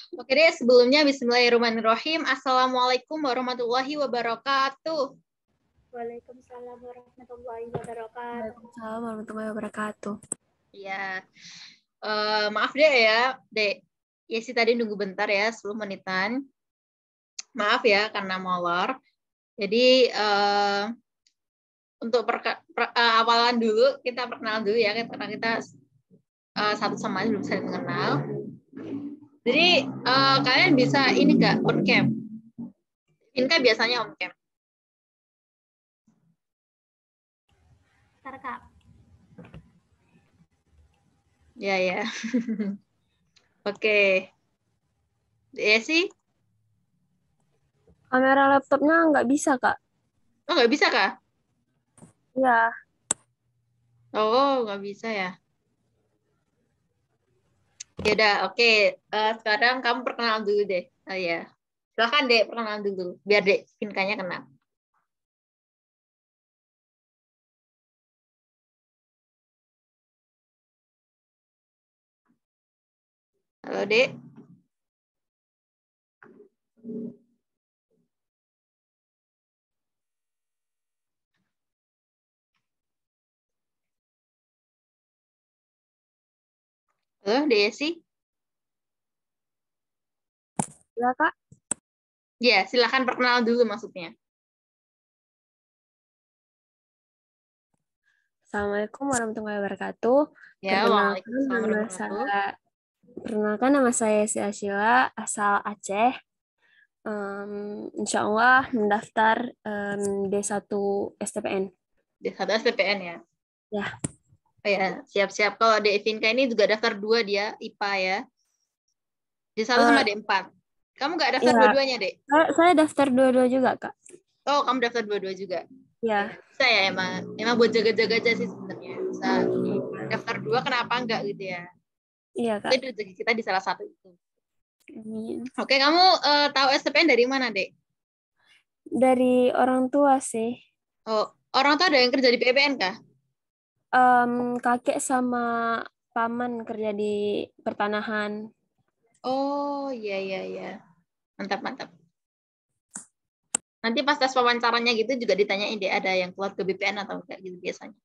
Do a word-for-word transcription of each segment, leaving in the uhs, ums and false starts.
Oke deh, sebelumnya Bismillahirrahmanirrahim. Assalamualaikum warahmatullahi wabarakatuh. Waalaikumsalam warahmatullahi wabarakatuh. Waalaikumsalam warahmatullahi wabarakatuh. Ya, uh, maaf deh ya, dek. Ya sih tadi nunggu bentar ya, sepuluh menitan. Maaf ya karena molor. Jadi uh, untuk perka, per, uh, awalan dulu kita perkenalan dulu ya, karena kita uh, satu sama lain belum saling mengenal. Jadi uh, kalian bisa ini nggak on cam? Inka biasanya on cam. Ntar Kak. Ya ya. Oke. Ya sih. Kamera laptopnya nggak bisa, Kak. Oh, nggak bisa, Kak? Iya. Oh, nggak bisa ya. Ya udah, oke. Uh, sekarang kamu perkenalan dulu deh. Oh ya. Silakan Dek, perkenalan dulu. Biar Dek Inkanya kenal. Halo, Dek. Halo, Desi. Ya, Kak. Ya, silakan perkenalan dulu maksudnya. Assalamualaikum warahmatullahi wabarakatuh. Ya, Perkenalkan waalaikumsalam nama warahmatullahi. saya, perkenalkan nama saya Si Ashila, asal Aceh. Um, insya Allah mendaftar um, D satu S T P N. D satu S T P N ya? Ya. Oh ya, siap-siap. Kalau Dek Vinka ini juga daftar dua dia, I P A ya. D satu Uh, sama D empat. Kamu nggak daftar ya, dua-duanya, Dek? Saya, saya daftar dua-dua juga, Kak. Oh, kamu daftar dua-dua juga? Ya. Bisa ya emang. Emang buat jaga-jaga aja sih sebenarnya. Bisa daftar dua, kenapa enggak gitu ya? Iya, Kak. Tapi rezeki kita di salah satu itu. Amin. Oke, kamu uh, tahu S T P N dari mana, Dek? Dari orang tua sih. Oh, orang tuh ada yang kerja di P P N kah? Um, kakek sama paman kerja di pertanahan. Oh, iya, iya, iya. Mantap, mantap. Nanti pas tes wawancaranya gitu juga ditanyain deh, ada yang keluar ke B P N atau enggak gitu biasanya.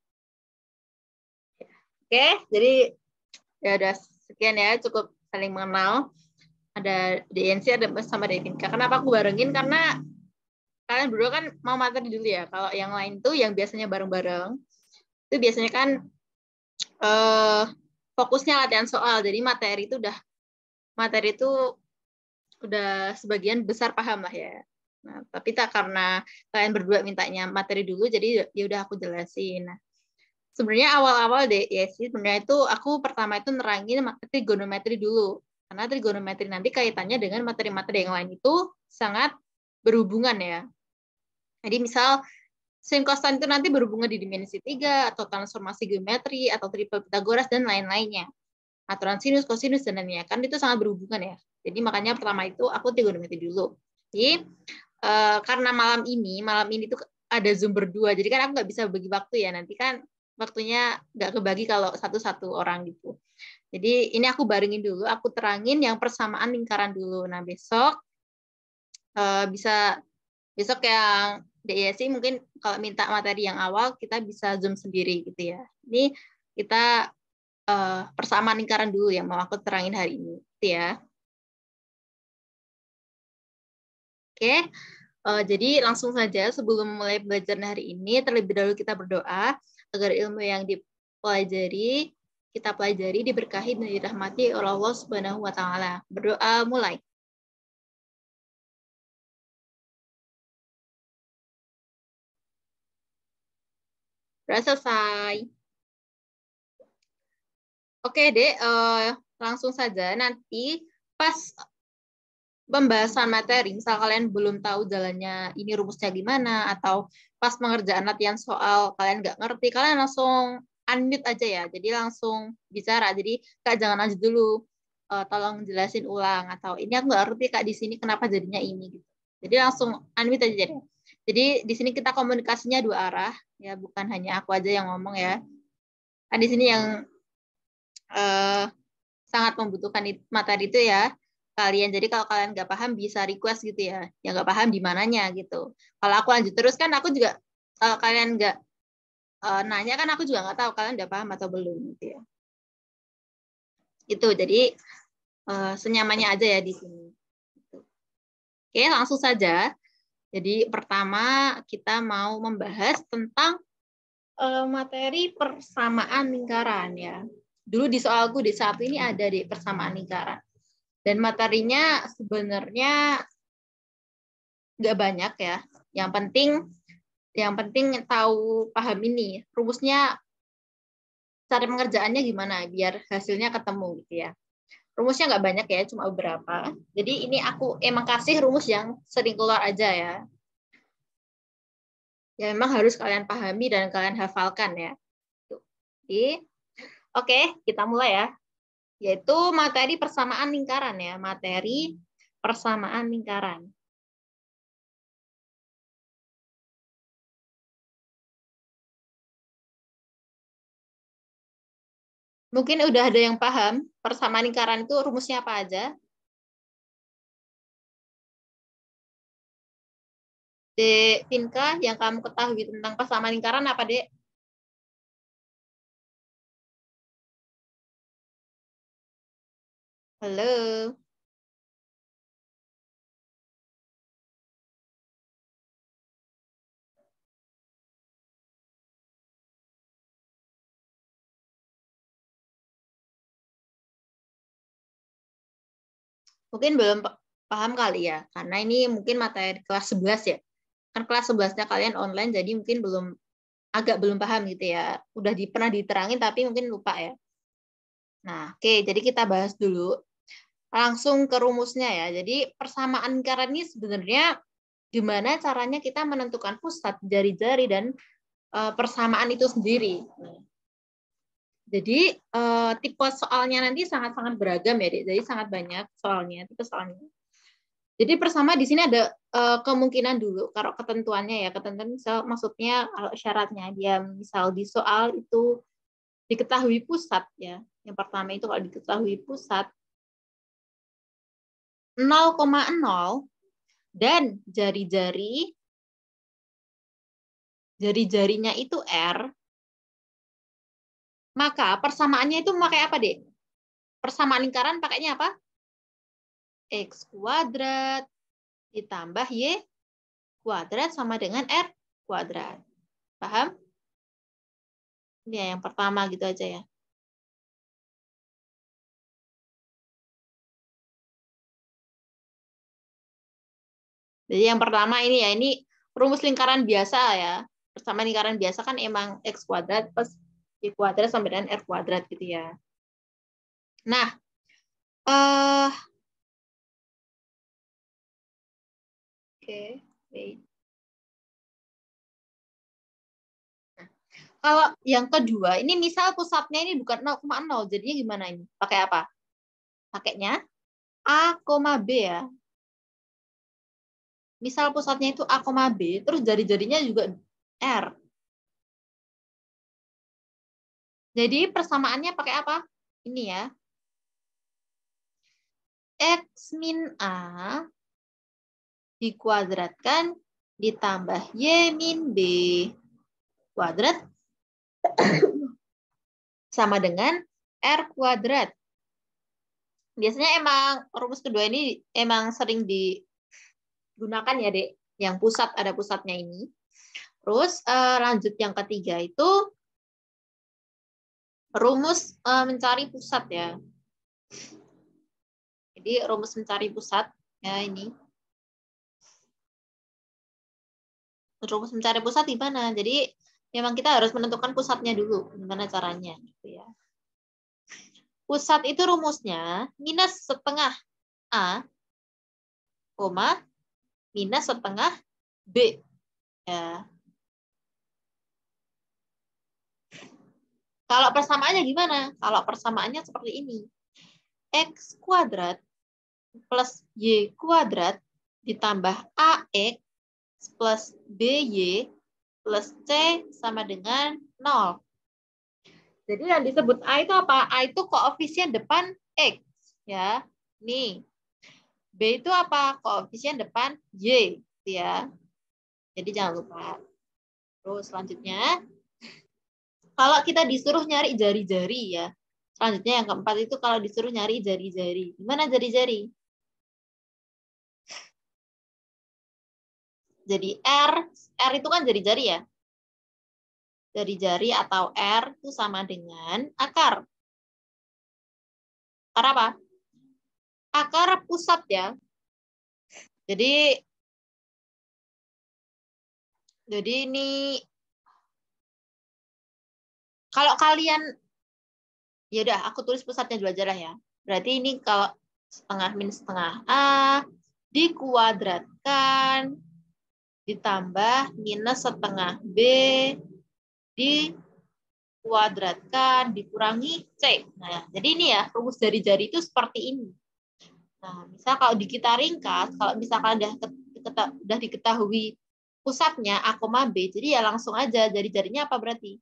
Oke, jadi ya udah sekian ya, cukup saling mengenal. Ada D N C, ada sama Devinka. Kenapa aku barengin? Karena kalian berdua kan mau materi dulu ya. Kalau yang lain tuh yang biasanya bareng-bareng, itu biasanya kan eh, fokusnya latihan soal. Jadi materi itu udah materi itu udah sebagian besar paham lah ya. Nah, tapi tak karena kalian berdua mintanya materi dulu, jadi ya udah aku jelasin. Nah, sebenarnya awal-awal deh ya sih, sebenarnya itu aku pertama itu nerangin trigonometri dulu. Karena trigonometri nanti kaitannya dengan materi-materi yang lain itu sangat berhubungan ya. Jadi misal sin kosan itu nanti berhubungan di dimensi tiga, atau transformasi geometri, atau triple Pitagoras, dan lain-lainnya. Aturan sinus, kosinus, dan lainnya. Kan itu sangat berhubungan ya. Jadi makanya pertama itu aku trigonometri dulu. Jadi uh, karena malam ini, malam ini tuh ada Zoom berdua, jadi kan aku nggak bisa bagi waktu ya. Nanti kan waktunya nggak kebagi kalau satu-satu orang gitu. Jadi ini aku barengin dulu, aku terangin yang persamaan lingkaran dulu. Nah besok uh, bisa besok yang D I S I mungkin kalau minta materi yang awal kita bisa Zoom sendiri gitu ya. Ini kita uh, persamaan lingkaran dulu yang mau aku terangin hari ini, gitu ya. Oke, uh, jadi langsung saja sebelum mulai belajar hari ini, terlebih dahulu kita berdoa agar ilmu yang dipelajari, kita pelajari, diberkahi dan dirahmati oleh Allah Subhanahu wa Ta'ala. Berdoa mulai. Sudah selesai. Oke, Dek, uh, langsung saja nanti pas pembahasan materi, misal kalian belum tahu jalannya ini rumusnya gimana, atau pas pengerjaan latihan soal kalian nggak ngerti, kalian langsung unmute aja ya, jadi langsung bicara. Jadi Kak jangan lanjut dulu, uh, tolong jelasin ulang, atau ini aku nggak ngerti Kak di sini kenapa jadinya ini gitu. Jadi langsung unmute aja deh. Jadi di sini kita komunikasinya dua arah ya, bukan hanya aku aja yang ngomong ya. Kan di sini yang uh, sangat membutuhkan materi itu ya, kalian. Jadi kalau kalian nggak paham bisa request gitu ya. Yang nggak paham di mananya gitu. Kalau aku lanjut terus kan aku juga, kalau kalian nggak uh, nanya kan aku juga nggak tahu kalian udah paham atau belum gitu ya. Itu jadi uh, senyamannya aja ya di sini. Oke, langsung saja. Jadi pertama kita mau membahas tentang uh, materi persamaan lingkaran ya. Dulu di soalku di satu ini ada di persamaan lingkaran. Dan materinya sebenarnya nggak banyak ya. Yang penting yang penting tahu paham ini. Rumusnya, cara pengerjaannya gimana biar hasilnya ketemu gitu ya. Rumusnya nggak banyak ya, cuma beberapa. Jadi ini aku emang kasih rumus yang sering keluar aja ya. Ya memang harus kalian pahami dan kalian hafalkan ya. Oke, oke kita mulai ya. Yaitu materi persamaan lingkaran ya. Materi persamaan lingkaran. Mungkin udah ada yang paham persamaan lingkaran itu rumusnya apa aja? Dek Vinka, yang kamu ketahui tentang persamaan lingkaran apa, Dek? Halo. Mungkin belum paham kali ya, karena ini mungkin materi kelas sebelas ya. Kan kelas sebelas-nya kalian online, jadi mungkin belum, agak belum paham gitu ya. Udah di, pernah diterangin, tapi mungkin lupa ya. Nah, oke, jadi kita bahas dulu. Langsung ke rumusnya ya. Jadi persamaan lingkaran ini sebenarnya gimana caranya kita menentukan pusat jari-jari dan uh, persamaan itu sendiri. Jadi uh, tipe soalnya nanti sangat-sangat beragam ya, Dek. Jadi sangat banyak soalnya, tipe soalnya. Jadi pertama di sini ada uh, kemungkinan dulu, kalau ketentuannya ya, ketentuan misal maksudnya kalau syaratnya dia misal di soal itu diketahui pusat ya. Yang pertama itu kalau diketahui pusat nol koma nol dan jari-jari jari-jarinya itu R, maka persamaannya itu memakai apa, Dek? Persamaan lingkaran pakainya apa? X kuadrat ditambah Y kuadrat sama dengan R kuadrat. Paham? Ini ya, yang pertama gitu aja ya. Jadi yang pertama ini ya, ini rumus lingkaran biasa ya. Persamaan lingkaran biasa kan emang X kuadrat plus Y kuadrat sama dengan R kuadrat gitu ya. Nah, uh, oke, okay, wait. Nah, kalau yang kedua, ini misal pusatnya ini bukan nol koma nol, jadinya gimana ini? Pakai apa? Pakainya A, B ya. Misal pusatnya itu A, B, terus jari-jarinya juga R. Jadi persamaannya pakai apa? Ini ya. X min A dikuadratkan ditambah Y min B kuadrat sama dengan R kuadrat. Biasanya emang rumus kedua ini emang sering digunakan ya, Dek. Yang pusat, ada pusatnya ini. Terus lanjut yang ketiga itu rumus mencari pusat ya. Jadi rumus mencari pusat ya ini. Rumus mencari pusat gimana? Jadi memang kita harus menentukan pusatnya dulu. Gimana caranya gitu ya. Pusat itu rumusnya minus setengah A, koma, minus setengah B. Ya. Kalau persamaannya gimana? Kalau persamaannya seperti ini. X kuadrat plus Y kuadrat ditambah A X plus B Y plus C sama dengan nol. Jadi yang disebut A itu apa? A itu koefisien depan X. Ya, nih. B itu apa? Koefisien depan Y, gitu ya. Jadi jangan lupa. Terus selanjutnya, kalau kita disuruh nyari jari-jari ya. Selanjutnya yang keempat itu kalau disuruh nyari jari-jari. Gimana jari-jari? Jadi R, R itu kan jari-jari ya. Jari-jari atau R itu sama dengan akar. Akar apa? Akar pusat ya. Jadi jadi ini kalau kalian ya udah aku tulis pusatnya dulu aja lah ya. Berarti ini kalau setengah min setengah A dikuadratkan ditambah minus setengah B dikuadratkan dikurangi C. Nah, jadi ini ya rumus dari jari itu seperti ini. Nah, misal kalau di kita ringkas, kalau misalkan udah udah diketahui pusatnya A, B, jadi ya langsung aja jari-jarinya apa berarti?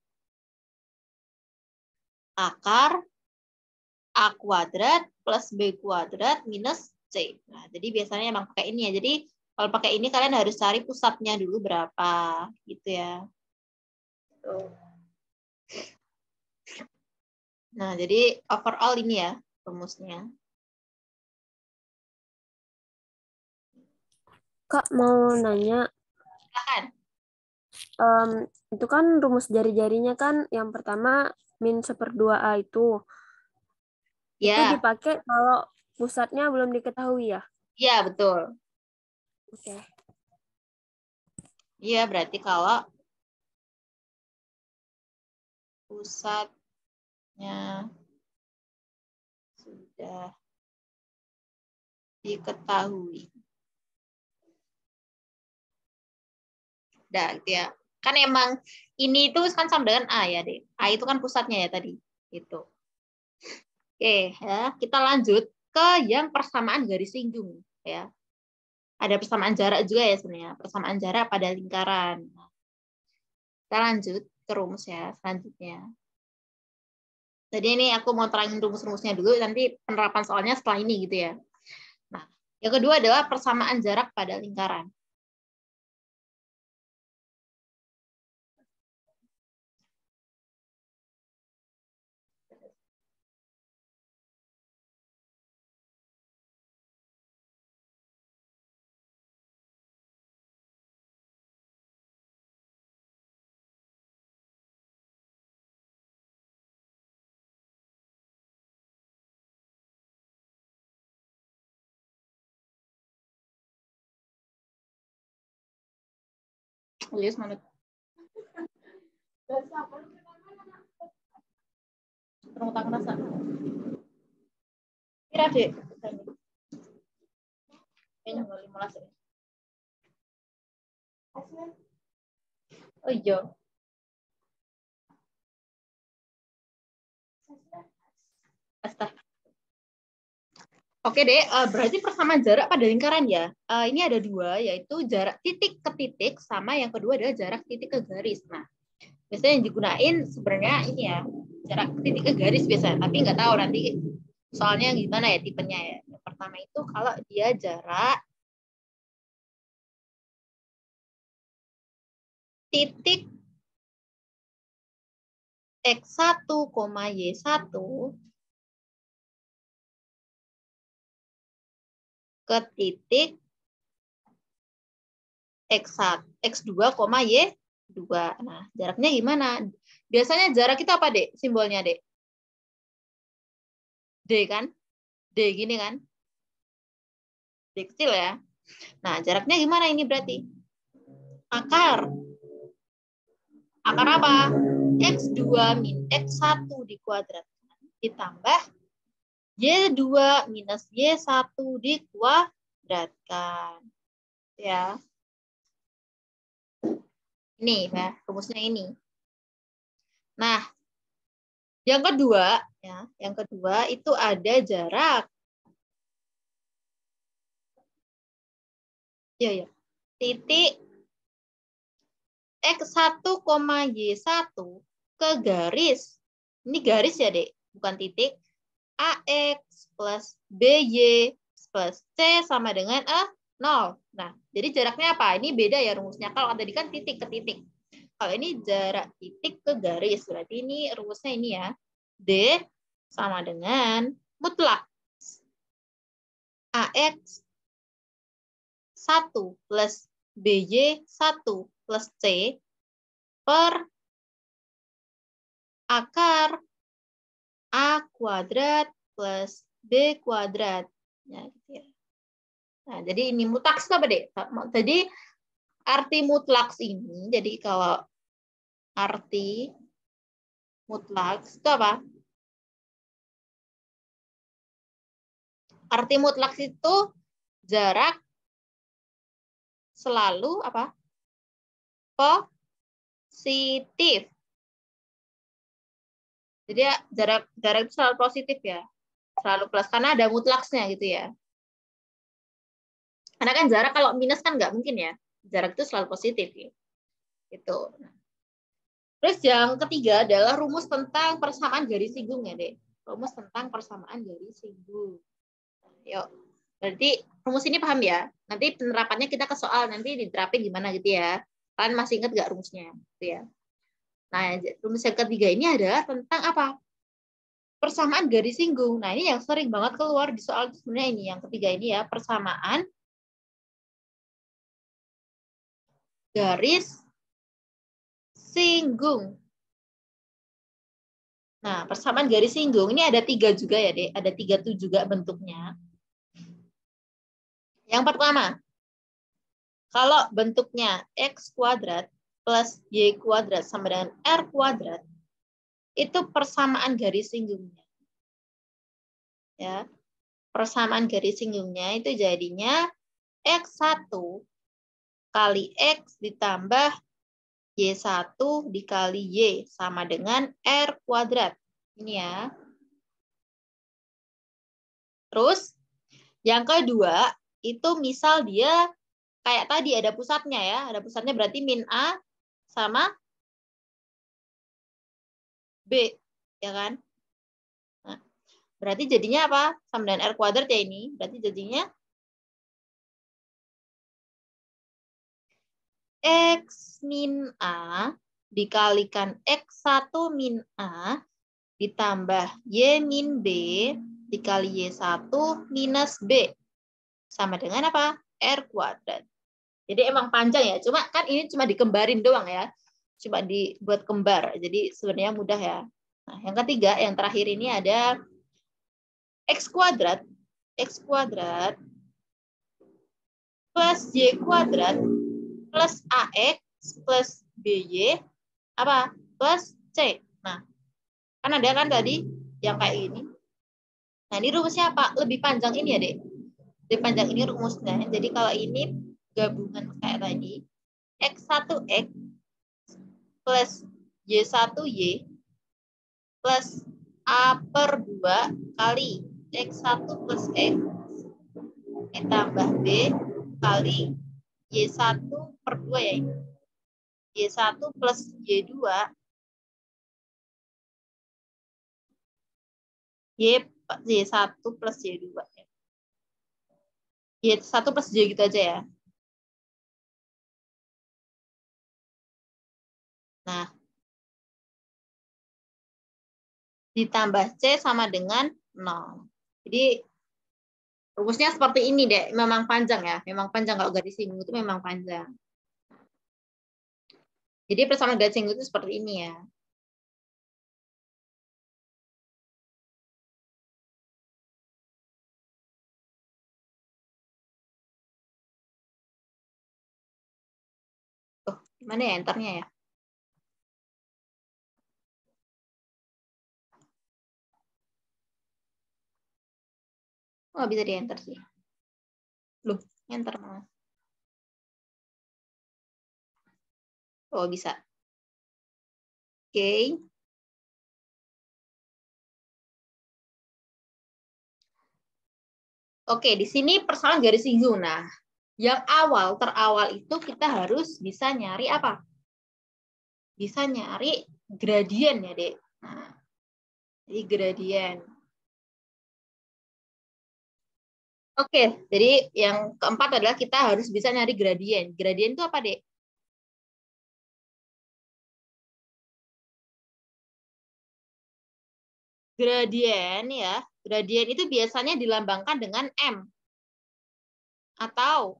Akar A kuadrat plus B kuadrat minus C. Nah, jadi biasanya emang pakai ini ya. Jadi kalau pakai ini kalian harus cari pusatnya dulu berapa gitu ya. Tuh. Nah, jadi overall ini ya rumusnya. Kak mau nanya. Silakan. Um, itu kan rumus jari-jarinya kan yang pertama min seperdua A itu. Ya. Itu dipakai kalau pusatnya belum diketahui ya? Iya, betul. Oke. Okay. Iya, berarti kalau pusatnya sudah diketahui. Udah, gitu ya. Kan emang ini itu kan sama dengan A ya, Dek. A itu kan pusatnya ya tadi. Gitu. Oke, ya. Kita lanjut ke yang persamaan garis lingkung, ya. Ada persamaan jarak juga ya sebenarnya. Persamaan jarak pada lingkaran. Kita lanjut ke rumus ya selanjutnya. Jadi ini aku mau terangin rumus-rumusnya dulu, nanti penerapan soalnya setelah ini gitu ya. Nah, yang kedua adalah persamaan jarak pada lingkaran. Lihat mana? Terung tak rasa. Kira deh. Kayaknya nggak lima belas ya. Oh iya. Astaga. Oke deh, berarti persamaan jarak pada lingkaran ya. Ini ada dua, yaitu jarak titik ke titik, sama yang kedua adalah jarak titik ke garis. Nah, biasanya yang digunain sebenarnya ini ya, jarak titik ke garis biasanya, tapi nggak tahu nanti soalnya gimana ya tipenya ya. Yang pertama itu kalau dia jarak titik X satu, Y satu ke titik X satu, X dua, Y dua. Nah, jaraknya gimana? Biasanya jarak itu apa, Dek? Simbolnya, Dek? D kan? D gini kan? D kecil ya. Nah, jaraknya gimana ini berarti? Akar. Akar apa? X dua min X satu dikuadratkan ditambah Y dua minus Y satu dikuadratkan. Ya. Ini ya, rumusnya ini. Nah, yang kedua ya, yang kedua itu ada jarak. Ya ya. Titik X satu, Y satu ke garis. Ini garis ya, Dek, bukan titik. A X plus B Y plus C sama dengan E nol. Nah, jadi jaraknya apa? Ini beda ya rumusnya. Kalau tadi kan titik ke titik. Kalau ini jarak titik ke garis. Berarti ini rumusnya ini ya. D sama dengan mutlak A X satu plus B Y satu plus C per akar A kuadrat plus B kuadrat. Ya, gitu ya. Nah, jadi ini mutlaks apa, Dek? Jadi arti mutlaks ini, jadi kalau arti mutlaks itu apa? Arti mutlaks itu jarak selalu apa? Positif. Jadi ya, jarak jarak itu selalu positif ya. Selalu plus karena ada mutlaksnya gitu ya. Karena kan jarak kalau minus kan nggak mungkin ya. Jarak itu selalu positif ya. Gitu. Terus yang ketiga adalah rumus tentang persamaan garis singgung ya, Dek. Rumus tentang persamaan garis singgung. Yuk. Berarti rumus ini paham ya? Nanti penerapannya kita ke soal, nanti diterapin gimana gitu ya. Kalian masih ingat nggak rumusnya? Gitu ya. Nah, rumus yang ketiga ini adalah tentang apa? Persamaan garis singgung. Nah, ini yang sering banget keluar di soal sebenarnya ini. Yang ketiga ini ya, persamaan garis singgung. Nah, persamaan garis singgung ini ada tiga juga ya, Dek. Ada tiga tuh juga bentuknya. Yang pertama, kalau bentuknya X kuadrat plus Y kuadrat sama dengan R kuadrat, itu persamaan garis singgungnya. Ya, persamaan garis singgungnya itu jadinya X satu kali X ditambah Y satu dikali Y sama dengan R kuadrat. Ini ya. Terus, yang kedua, itu misal dia kayak tadi ada pusatnya ya. Ada pusatnya berarti min A sama B. Ya kan? Nah, berarti jadinya apa? Sama dengan R kuadrat ya ini. Berarti jadinya X min A dikalikan X satu min A ditambah Y min B dikali Y satu minus B. Sama dengan apa? R kuadrat. Jadi emang panjang ya. Cuma kan ini cuma dikembarin doang ya. Cuma dibuat kembar. Jadi sebenarnya mudah ya. Nah, yang ketiga, yang terakhir ini ada X kuadrat. X kuadrat plus Y kuadrat plus A X plus B Y apa? Plus C. Nah, kan ada kan tadi yang kayak ini. Nah, ini rumusnya apa? Lebih panjang ini ya, Dek. Lebih panjang ini rumusnya. Jadi kalau ini gabungan kayak tadi, X satu X plus Y satu Y plus A per dua kali X satu plus X ditambah B kali Y satu per dua ya ini. Y satu plus Y dua Y, Y satu plus Y dua. Y satu plus Y gitu aja ya. Nah, ditambah C sama dengan nol. Jadi, rumusnya seperti ini, Dek. Memang panjang ya. Memang panjang. Kalau garis singgung itu memang panjang. Jadi, persamaan garis singgung itu seperti ini ya. Oh, gimana ya enternya ya? Oh, bisa di enter sih. Loh, enter malah. Oh, bisa. Oke. Okay. Oke, di sini persamaan garis singgung. Nah, yang awal, terawal itu kita harus bisa nyari apa? Bisa nyari gradien ya, Dek. Nah, jadi gradien. Oke, jadi yang keempat adalah kita harus bisa nyari gradien. Gradien itu apa, Dek? Gradien ya, gradien itu biasanya dilambangkan dengan M atau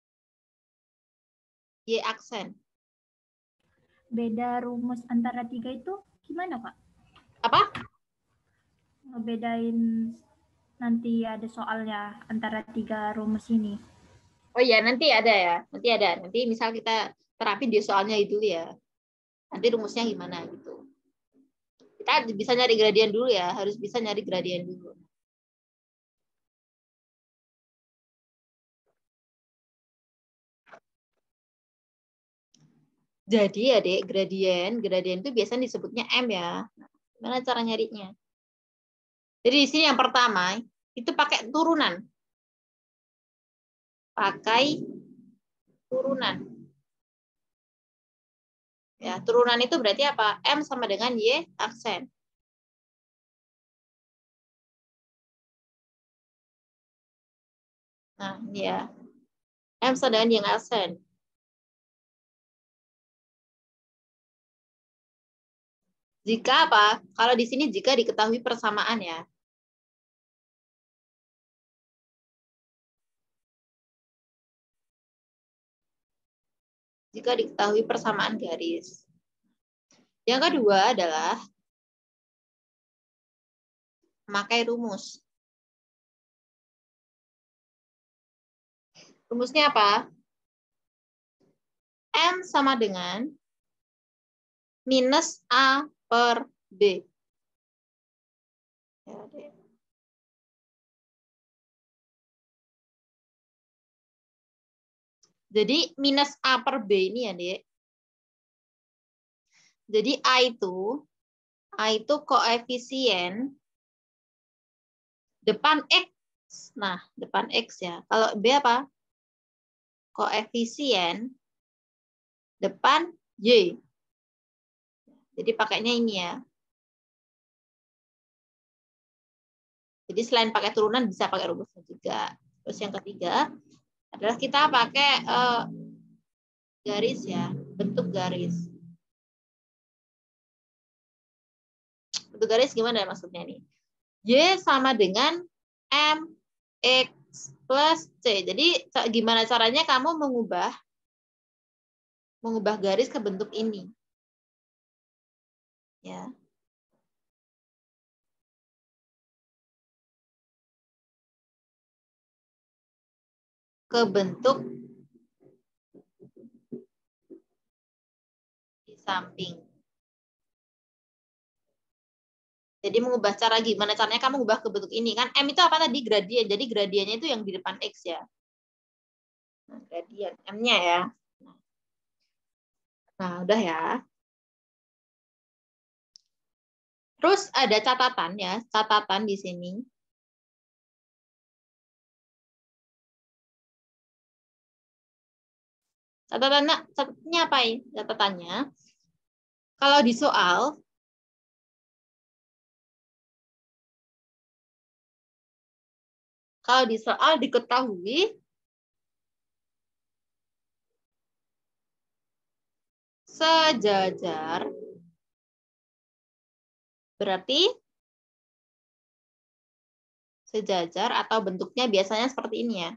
Y aksen. Beda rumus antara tiga itu gimana, Pak? Apa? Ngebedain nanti ada soalnya antara tiga rumus ini. Oh iya, nanti ada ya. Nanti ada. Nanti misal kita terapin di soalnya itu ya. Nanti rumusnya gimana gitu. Kita bisa nyari gradien dulu ya. Harus bisa nyari gradien dulu. Jadi adik, gradien, gradien itu biasanya disebutnya M ya. Nah, gimana cara nyarinya? Jadi di sini yang pertama, itu pakai turunan. Pakai turunan. Ya, turunan itu berarti apa? M sama dengan Y aksen. Nah, ini ya. M sama dengan Y aksen. Jika apa? Kalau di sini jika diketahui persamaan ya. Jika diketahui persamaan garis. Yang kedua adalah memakai rumus. Rumusnya apa? M sama dengan minus A per B. Jadi minus A per B ini ya, Dek. Jadi A itu, A itu koefisien depan X. Nah, depan X ya. Kalau B apa? Koefisien depan Y. Jadi pakainya ini ya. Jadi selain pakai turunan bisa pakai rumusnya juga. Terus yang ketiga adalah kita pakai uh, garis ya, bentuk garis. Bentuk garis gimana ya maksudnya nih? Y sama dengan M X plus C. Jadi gimana caranya kamu mengubah mengubah garis ke bentuk ini? Ya. Ke bentuk di samping. Jadi mengubah cara gimana caranya kamu mengubah ke bentuk ini kan? M itu apa tadi? Gradien. Jadi gradiennya itu yang di depan X ya. Nah, gradien M-nya ya. Nah, udah ya. Terus ada catatan ya, catatan di sini. Catatannya, catatannya apa ya? Catatannya, kalau di soal, kalau di soal diketahui sejajar, berarti sejajar atau bentuknya biasanya seperti ini ya.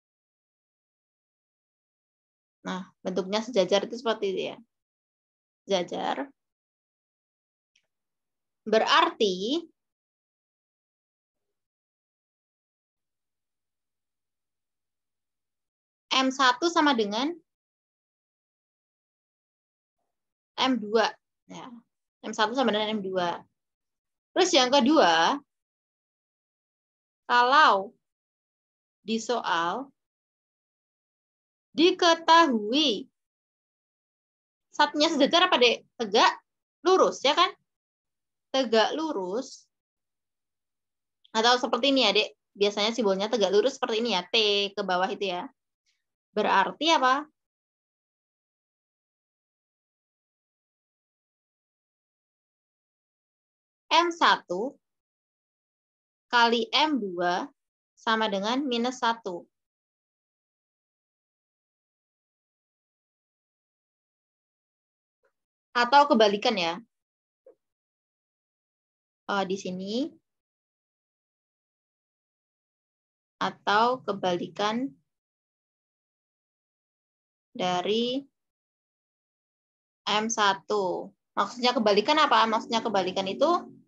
Nah, bentuknya sejajar itu seperti itu ya. Sejajar. Berarti M satu sama dengan M dua. Ya. M satu sama dengan M dua. Terus yang kedua, kalau di soal diketahui satunya sejajar apa, Dek? Tegak lurus, ya kan? Tegak lurus. Atau seperti ini ya, Dek. Biasanya simbolnya tegak lurus seperti ini ya, T ke bawah itu ya. Berarti apa? M satu kali M dua sama dengan minus satu. Atau kebalikan ya. Uh, di sini. Atau kebalikan dari M satu. Maksudnya kebalikan apa? Maksudnya kebalikan itu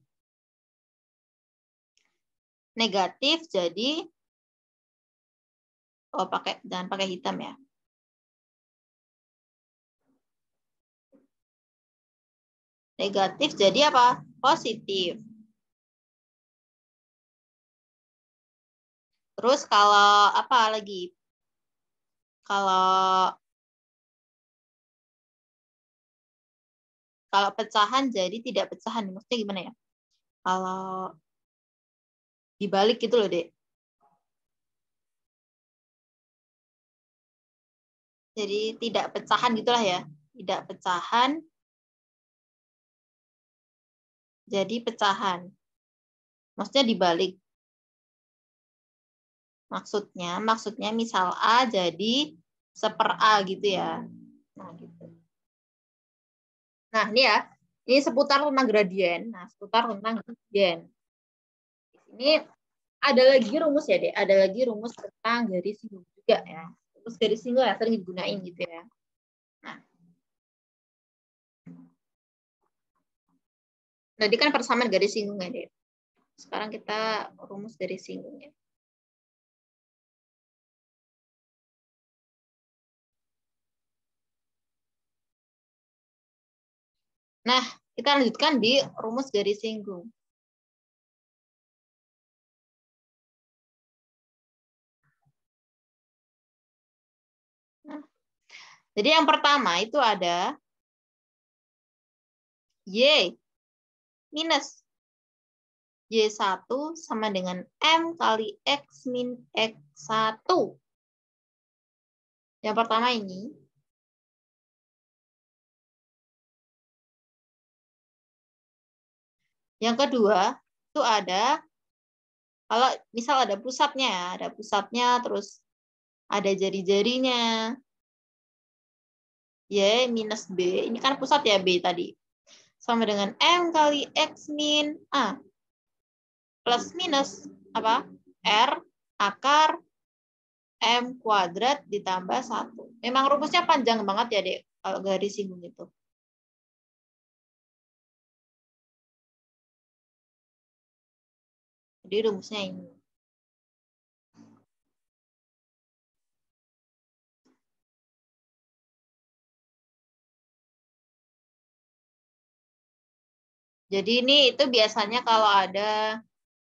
negatif, jadi oh pakai jangan pakai hitam ya. Negatif jadi apa? Positif. Terus kalau apa lagi? Kalau kalau pecahan jadi tidak pecahan. Maksudnya gimana ya? Kalau dibalik gitu loh, Dek. Jadi tidak pecahan gitulah ya. Tidak pecahan jadi pecahan. Maksudnya dibalik. Maksudnya, maksudnya misal A jadi seper A gitu ya. Nah, gitu. Nah, ini ya. Ini seputar tentang gradien. Nah, seputar tentang gradien. Ini ada lagi rumus ya, Dek. Ada lagi rumus tentang garis singgung juga ya. Rumus garis singgung ya sering digunain gitu ya. Nah. Tadi kan persamaan garis singgungnya, Dek. Sekarang kita rumus garis singgungnya. Nah, kita lanjutkan di rumus garis singgung. Nah, jadi yang pertama itu ada Y minus Y satu sama dengan M kali X min X satu. Yang pertama ini. Yang kedua itu ada, kalau misal ada pusatnya, ada pusatnya, terus ada jari-jarinya. Y minus B, ini kan pusat ya B tadi. Sama dengan M kali X min A. Plus minus apa? R akar M kuadrat ditambah satu. Memang rumusnya panjang banget ya, Dek, kalau garis singgung itu. Jadi rumusnya ini. Jadi ini itu biasanya kalau ada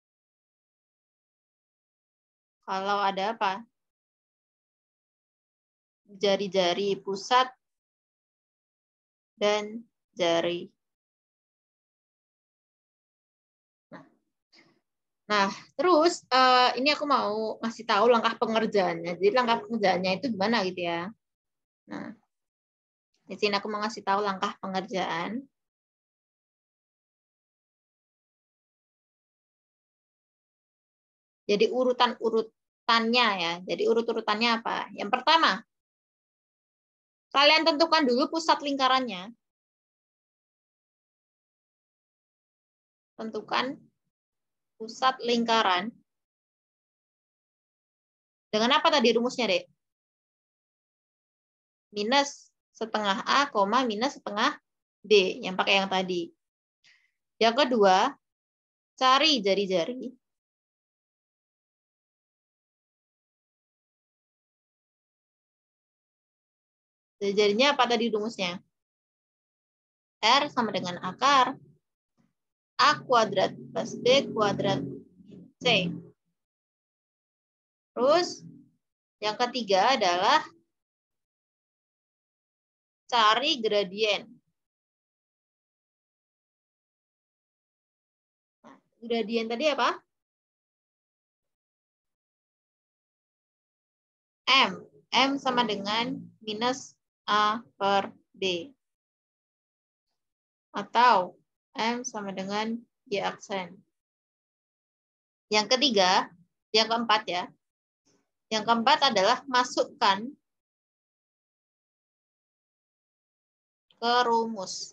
kalau ada apa? Jari-jari pusat dan jari. Nah, nah terus uh, ini aku mau ngasih tahu langkah pengerjaannya. Jadi langkah pengerjaannya itu gimana gitu ya. Nah, di sini aku mau ngasih tahu langkah pengerjaan. Jadi urutan-urutannya ya. Jadi urut-urutannya apa? Yang pertama, kalian tentukan dulu pusat lingkarannya. Tentukan pusat lingkaran. Dengan apa tadi rumusnya, Dek? Minus setengah A, minus setengah B. Yang pakai yang tadi. Yang kedua, cari jari-jari. Jari-jarinya apa tadi rumusnya? R sama dengan akar A kuadrat plus B kuadrat C. Terus yang ketiga adalah cari gradien. Nah, gradien tadi apa? M. M sama dengan minus A per B. Atau M sama dengan Y aksen. Yang ketiga, Yang keempat ya. Yang keempat adalah masukkan ke rumus.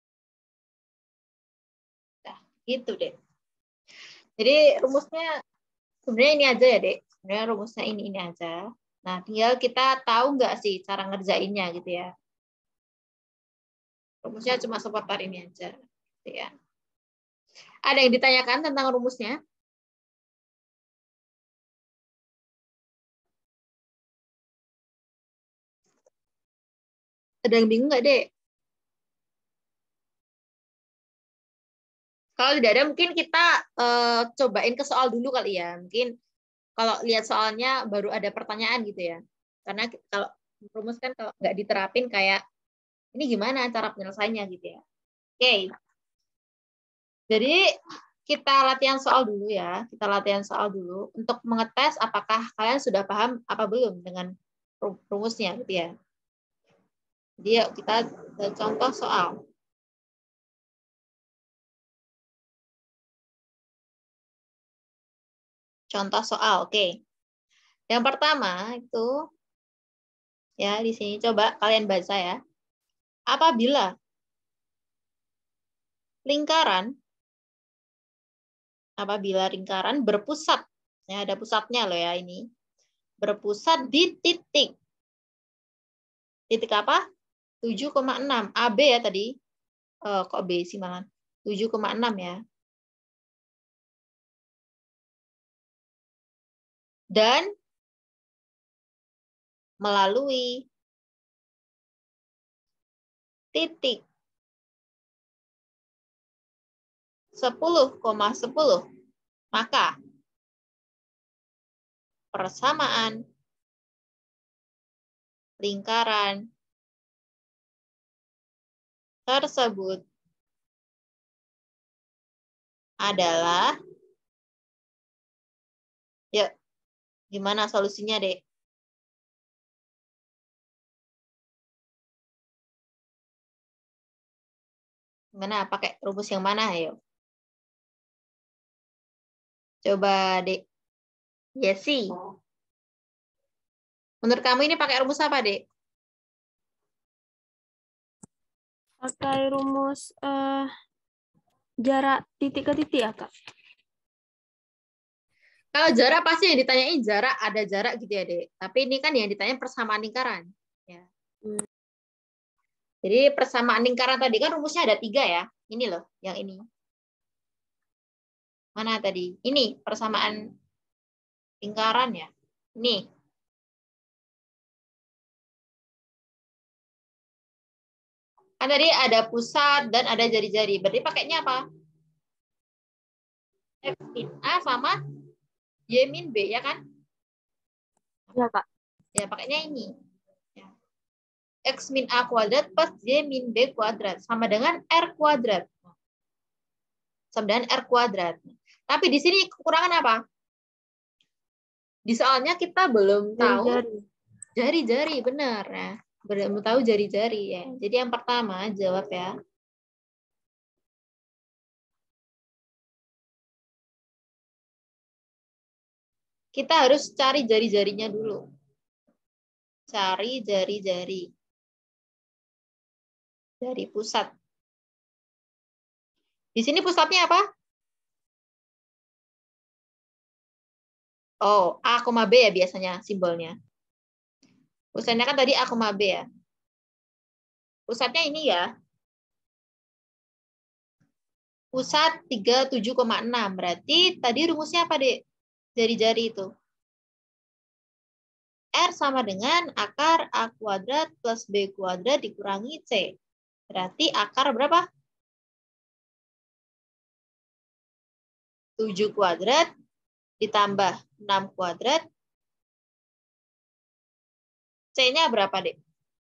Nah, gitu deh. Jadi rumusnya sebenarnya ini aja ya, Dek. Sebenarnya rumusnya ini ini aja. Nah, tinggal kita tahu nggak sih cara ngerjainnya gitu ya. Rumusnya cuma seputar ini aja. Gitu ya. Ada yang ditanyakan tentang rumusnya? Ada yang bingung nggak, Dek? Kalau tidak ada, mungkin kita uh, cobain ke soal dulu kali ya. Mungkin kalau lihat soalnya baru ada pertanyaan gitu ya. Karena kalau rumus kan kalau nggak diterapin kayak ini gimana cara penyelesaiannya gitu ya. Oke. Jadi kita latihan soal dulu ya. Kita latihan soal dulu untuk mengetes apakah kalian sudah paham apa belum dengan rumusnya gitu ya. Jadi yuk kita contoh soal. Contoh soal, oke. Okay. Yang pertama itu ya di sini coba kalian baca ya. Apabila lingkaran apabila lingkaran berpusat, ya ada pusatnya loh ya ini. Berpusat di titik. Titik apa? tujuh koma enam. A B ya tadi. Oh, kok B sih malah? tujuh koma enam ya. Dan melalui titik sepuluh koma sepuluh, maka persamaan lingkaran tersebut adalah, ya gimana solusinya, Dek? Gimana? Pakai rumus yang mana, ayo? Coba, Dek. Yesi. Menurut kamu ini pakai rumus apa, Dek? Pakai rumus uh, jarak titik ke titik ya, Kak? Kalau jarak pasti yang ditanyain jarak, ada jarak gitu ya, Dek. Tapi ini kan yang ditanya persamaan lingkaran. Ya. Hmm. Jadi persamaan lingkaran tadi kan rumusnya ada tiga ya. Ini loh, yang ini. Mana tadi? Ini persamaan lingkaran ya. Ini. Kan tadi ada pusat dan ada jari-jari. Berarti pakainya apa? X min A sama Y min B, ya kan? Ya, Kak. Ya, pakainya ini. Ya. X min A kuadrat plus Y min B kuadrat. Sama dengan R kuadrat. Sama dengan R kuadrat. Tapi di sini kekurangan apa? Di soalnya kita belum tahu jari-jari, benar ya. Belum tahu jari-jari ya. Jadi yang pertama jawab ya. Kita harus cari jari-jarinya dulu. Cari jari-jari. Dari pusat. Di sini pusatnya apa? Oh, A, B ya biasanya simbolnya. Pusatnya kan tadi A, B ya. Pusatnya ini ya. Pusat tiga puluh tujuh koma enam. Berarti tadi rumusnya apa, Dek? Jari-jari itu. R sama dengan akar A kuadrat plus B kuadrat dikurangi C. Berarti akar berapa? tujuh kuadrat ditambah enam kuadrat. C-nya berapa, Dek?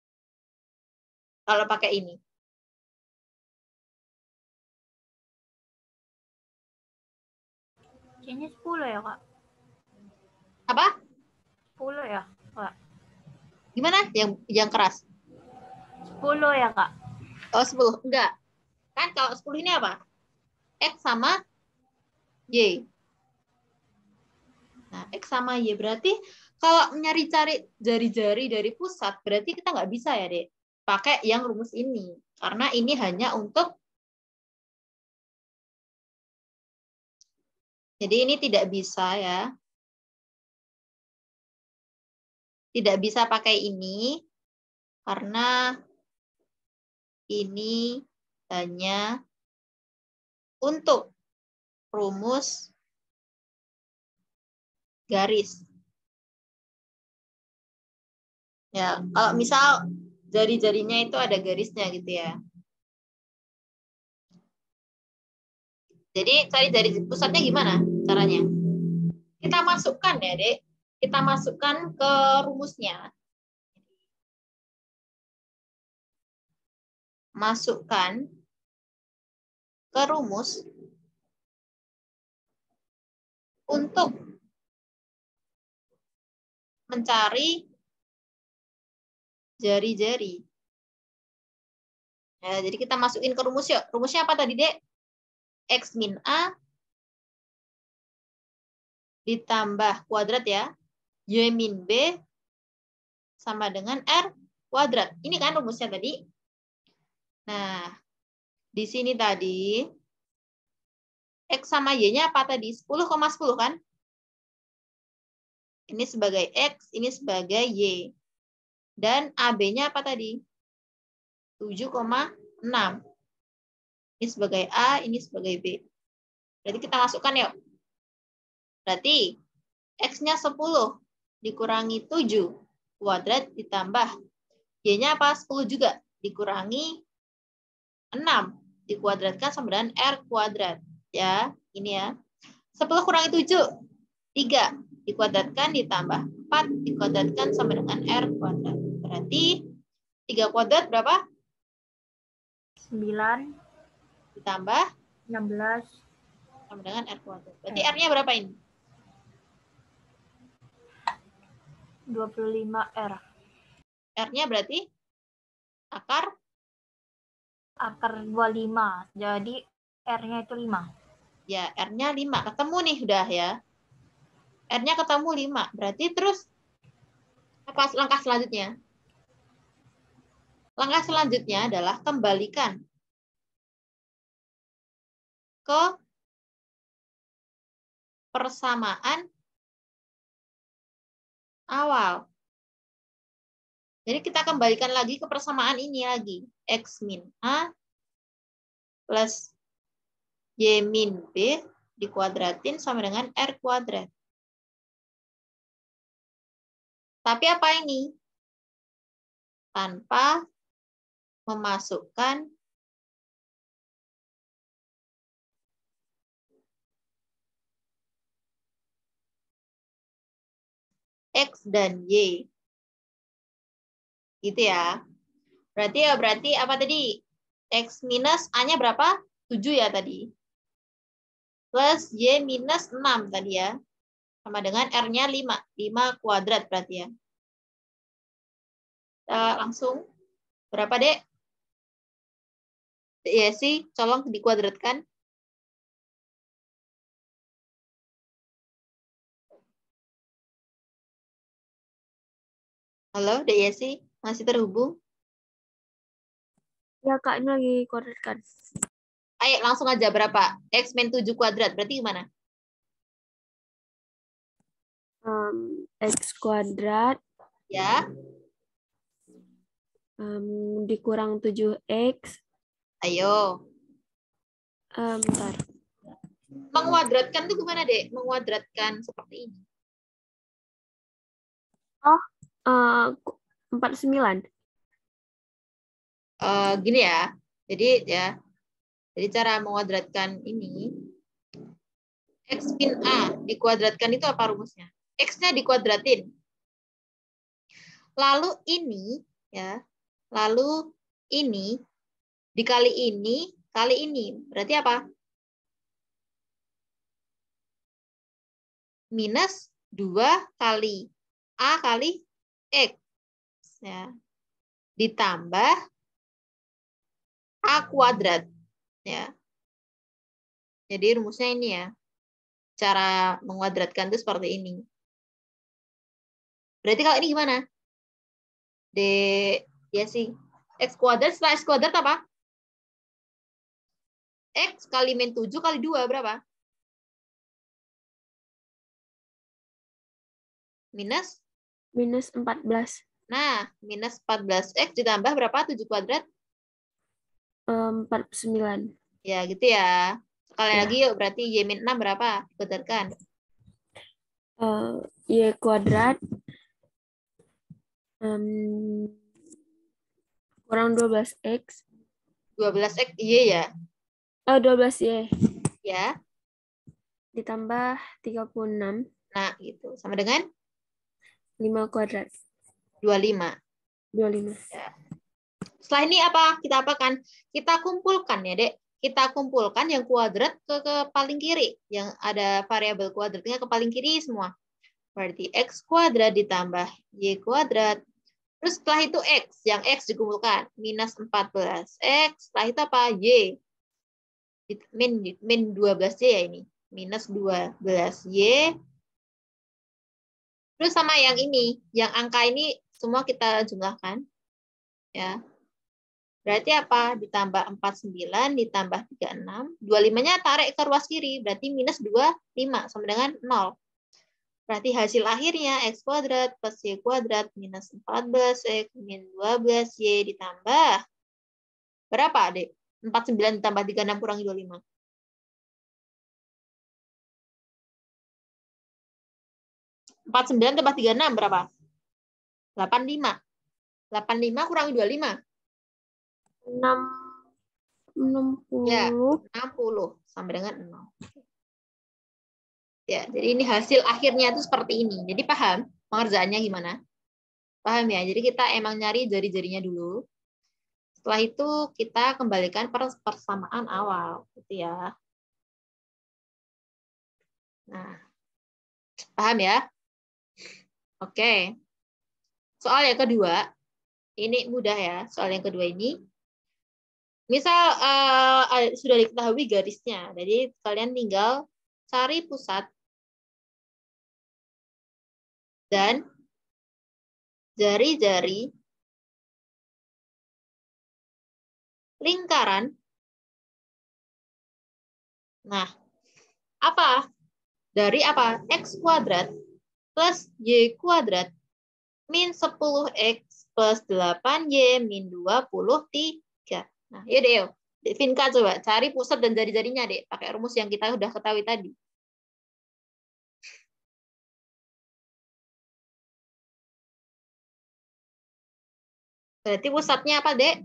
Kalau pakai ini. C-nya sepuluh ya, Kak? Apa? sepuluh ya, Kak? Gimana? Yang yang keras? sepuluh ya, Kak? Oh, sepuluh. Enggak. Kan kalau sepuluh ini apa? X sama Y. Nah, X sama Y berarti kalau nyari-cari jari-jari dari pusat, berarti kita nggak bisa ya, Dek, pakai yang rumus ini. Karena ini hanya untuk, jadi ini tidak bisa ya. Tidak bisa pakai ini, karena ini hanya untuk rumus garis. Ya, kalau misal jari-jarinya itu ada garisnya gitu ya. Jadi cari jari pusatnya gimana caranya? Kita masukkan ya, Dek. Kita masukkan ke rumusnya. Masukkan ke rumus untuk mencari jari-jari. Ya, jadi kita masukin ke rumus yuk. Rumusnya apa tadi, Dek? X min A ditambah kuadrat ya. Y min B sama dengan R kuadrat. Ini kan rumusnya tadi. Nah, di sini tadi X sama Y-nya apa tadi? sepuluh koma sepuluh kan? Ini sebagai X, ini sebagai Y. Dan A B-nya apa tadi? tujuh koma enam. Ini sebagai A, ini sebagai B. Berarti kita masukkan yuk. Berarti X-nya sepuluh dikurangi tujuh kuadrat ditambah Y-nya apa? sepuluh juga dikurangi enam dikuadratkan sama dengan R kuadrat. Ya, ini ya. sepuluh kurangi tujuh, tiga dikuadratkan ditambah empat dikuadratkan sama dengan R kuadrat. Berarti tiga kuadrat berapa? sembilan Ditambah enam belas sama dengan R kuadrat. Berarti R-nya berapa ini? dua puluh lima R. R-nya berarti akar Akar dua puluh lima. Jadi R-nya itu lima. ya, R-nya lima. Ketemu nih udah ya. R-nya ketemu lima. Berarti terus apa langkah selanjutnya? Langkah selanjutnya adalah kembalikan ke persamaan awal. Jadi kita kembalikan lagi ke persamaan ini lagi. X min A plus Y min B dikuadratin sama dengan R kuadrat. Tapi apa ini? Tanpa memasukkan X dan Y. Gitu ya. Berarti ya berarti apa tadi? X minus A-nya berapa? tujuh ya tadi. Plus Y minus enam tadi ya. Sama dengan R-nya lima. lima kuadrat berarti ya. Kita langsung. Berapa, Dek? Dek Yesi, tolong dikuadratkan. Halo, Dek Yesi, masih terhubung? Ya, Kak, ini lagi kuadratkan. Ayo, langsung aja berapa? X min tujuh kuadrat, berarti gimana? Um, X kuadrat Ya. um, dikurang tujuh X. Ayo. Um, bentar. Menguadratkan itu gimana, Dek? Menguadratkan seperti ini. Oh, uh, empat puluh sembilan. Uh, gini ya. Jadi ya. Jadi cara menguadratkan ini. X min A dikuadratkan itu apa rumusnya? X-nya dikuadratin. Lalu ini, ya. Lalu ini dikali ini, kali ini. Berarti apa? Minus dua kali A kali X. Ya. Ditambah A kuadrat. Ya. Jadi rumusnya ini ya. cara menguadratkan itu seperti ini. Berarti kalau ini gimana? D, ya sih. X kuadrat setelah X kuadrat apa? X kali min tujuh kali dua berapa? Minus? Minus empat belas. Nah, minus empat belas X ditambah berapa? tujuh kuadrat? empat puluh sembilan. Ya, gitu ya. Sekali Ya. lagi yuk, berarti Y min enam berapa? Kuadratkan. Uh, Y kuadrat um, kurang dua belas X. dua belas X Y ya? Oh, dua belas Y. Ya. Ditambah tiga puluh enam. Nah, gitu. Sama dengan? lima kuadrat. dua puluh lima. dua puluh lima. Ya. Setelah ini apa? Kita apakan? Kita kumpulkan ya, Dek. Kita kumpulkan yang kuadrat ke, ke paling kiri. Yang ada variabel kuadratnya ke paling kiri semua. Berarti X kuadrat ditambah Y kuadrat. Terus setelah itu X. Yang X dikumpulkan. Minus empat belas X. Setelah itu apa? Y. Min, min dua belas Y ya ini. Minus dua belas Y. Terus sama yang ini. Yang angka ini semua kita jumlahkan. Ya. Berarti apa? Ditambah empat puluh sembilan, ditambah tiga puluh enam. dua puluh lima-nya tarik ke ruas kiri. Berarti minus dua puluh lima sama dengan nol. Berarti hasil akhirnya X kuadrat plus Y kuadrat minus empat belas X min dua belas Y ditambah. Berapa, Dek? empat puluh sembilan ditambah tiga puluh enam kurangi dua puluh lima. empat puluh sembilan tambah tiga puluh enam berapa? delapan puluh lima. delapan puluh lima kurangi dua puluh lima. enam puluh. Ya, enam puluh sampai dengan nol. Ya, jadi ini hasil akhirnya itu seperti ini. Jadi paham pengerjaannya gimana? Paham ya? Jadi kita emang nyari jari-jarinya dulu. Setelah itu kita kembalikan persamaan awal, gitu ya. Nah, paham ya? Oke. Soal yang kedua, ini mudah ya. Soal yang kedua ini. Misal uh, sudah diketahui garisnya, jadi kalian tinggal cari pusat dan jari-jari lingkaran. Nah, apa? Dari apa? X kuadrat plus Y kuadrat min sepuluh X plus delapan Y min dua puluh tiga. Nah, yuk deh, yuk. Vinka coba cari pusat dan jari-jarinya, Dek. Pakai rumus yang kita udah ketahui tadi. Berarti pusatnya apa, Dek?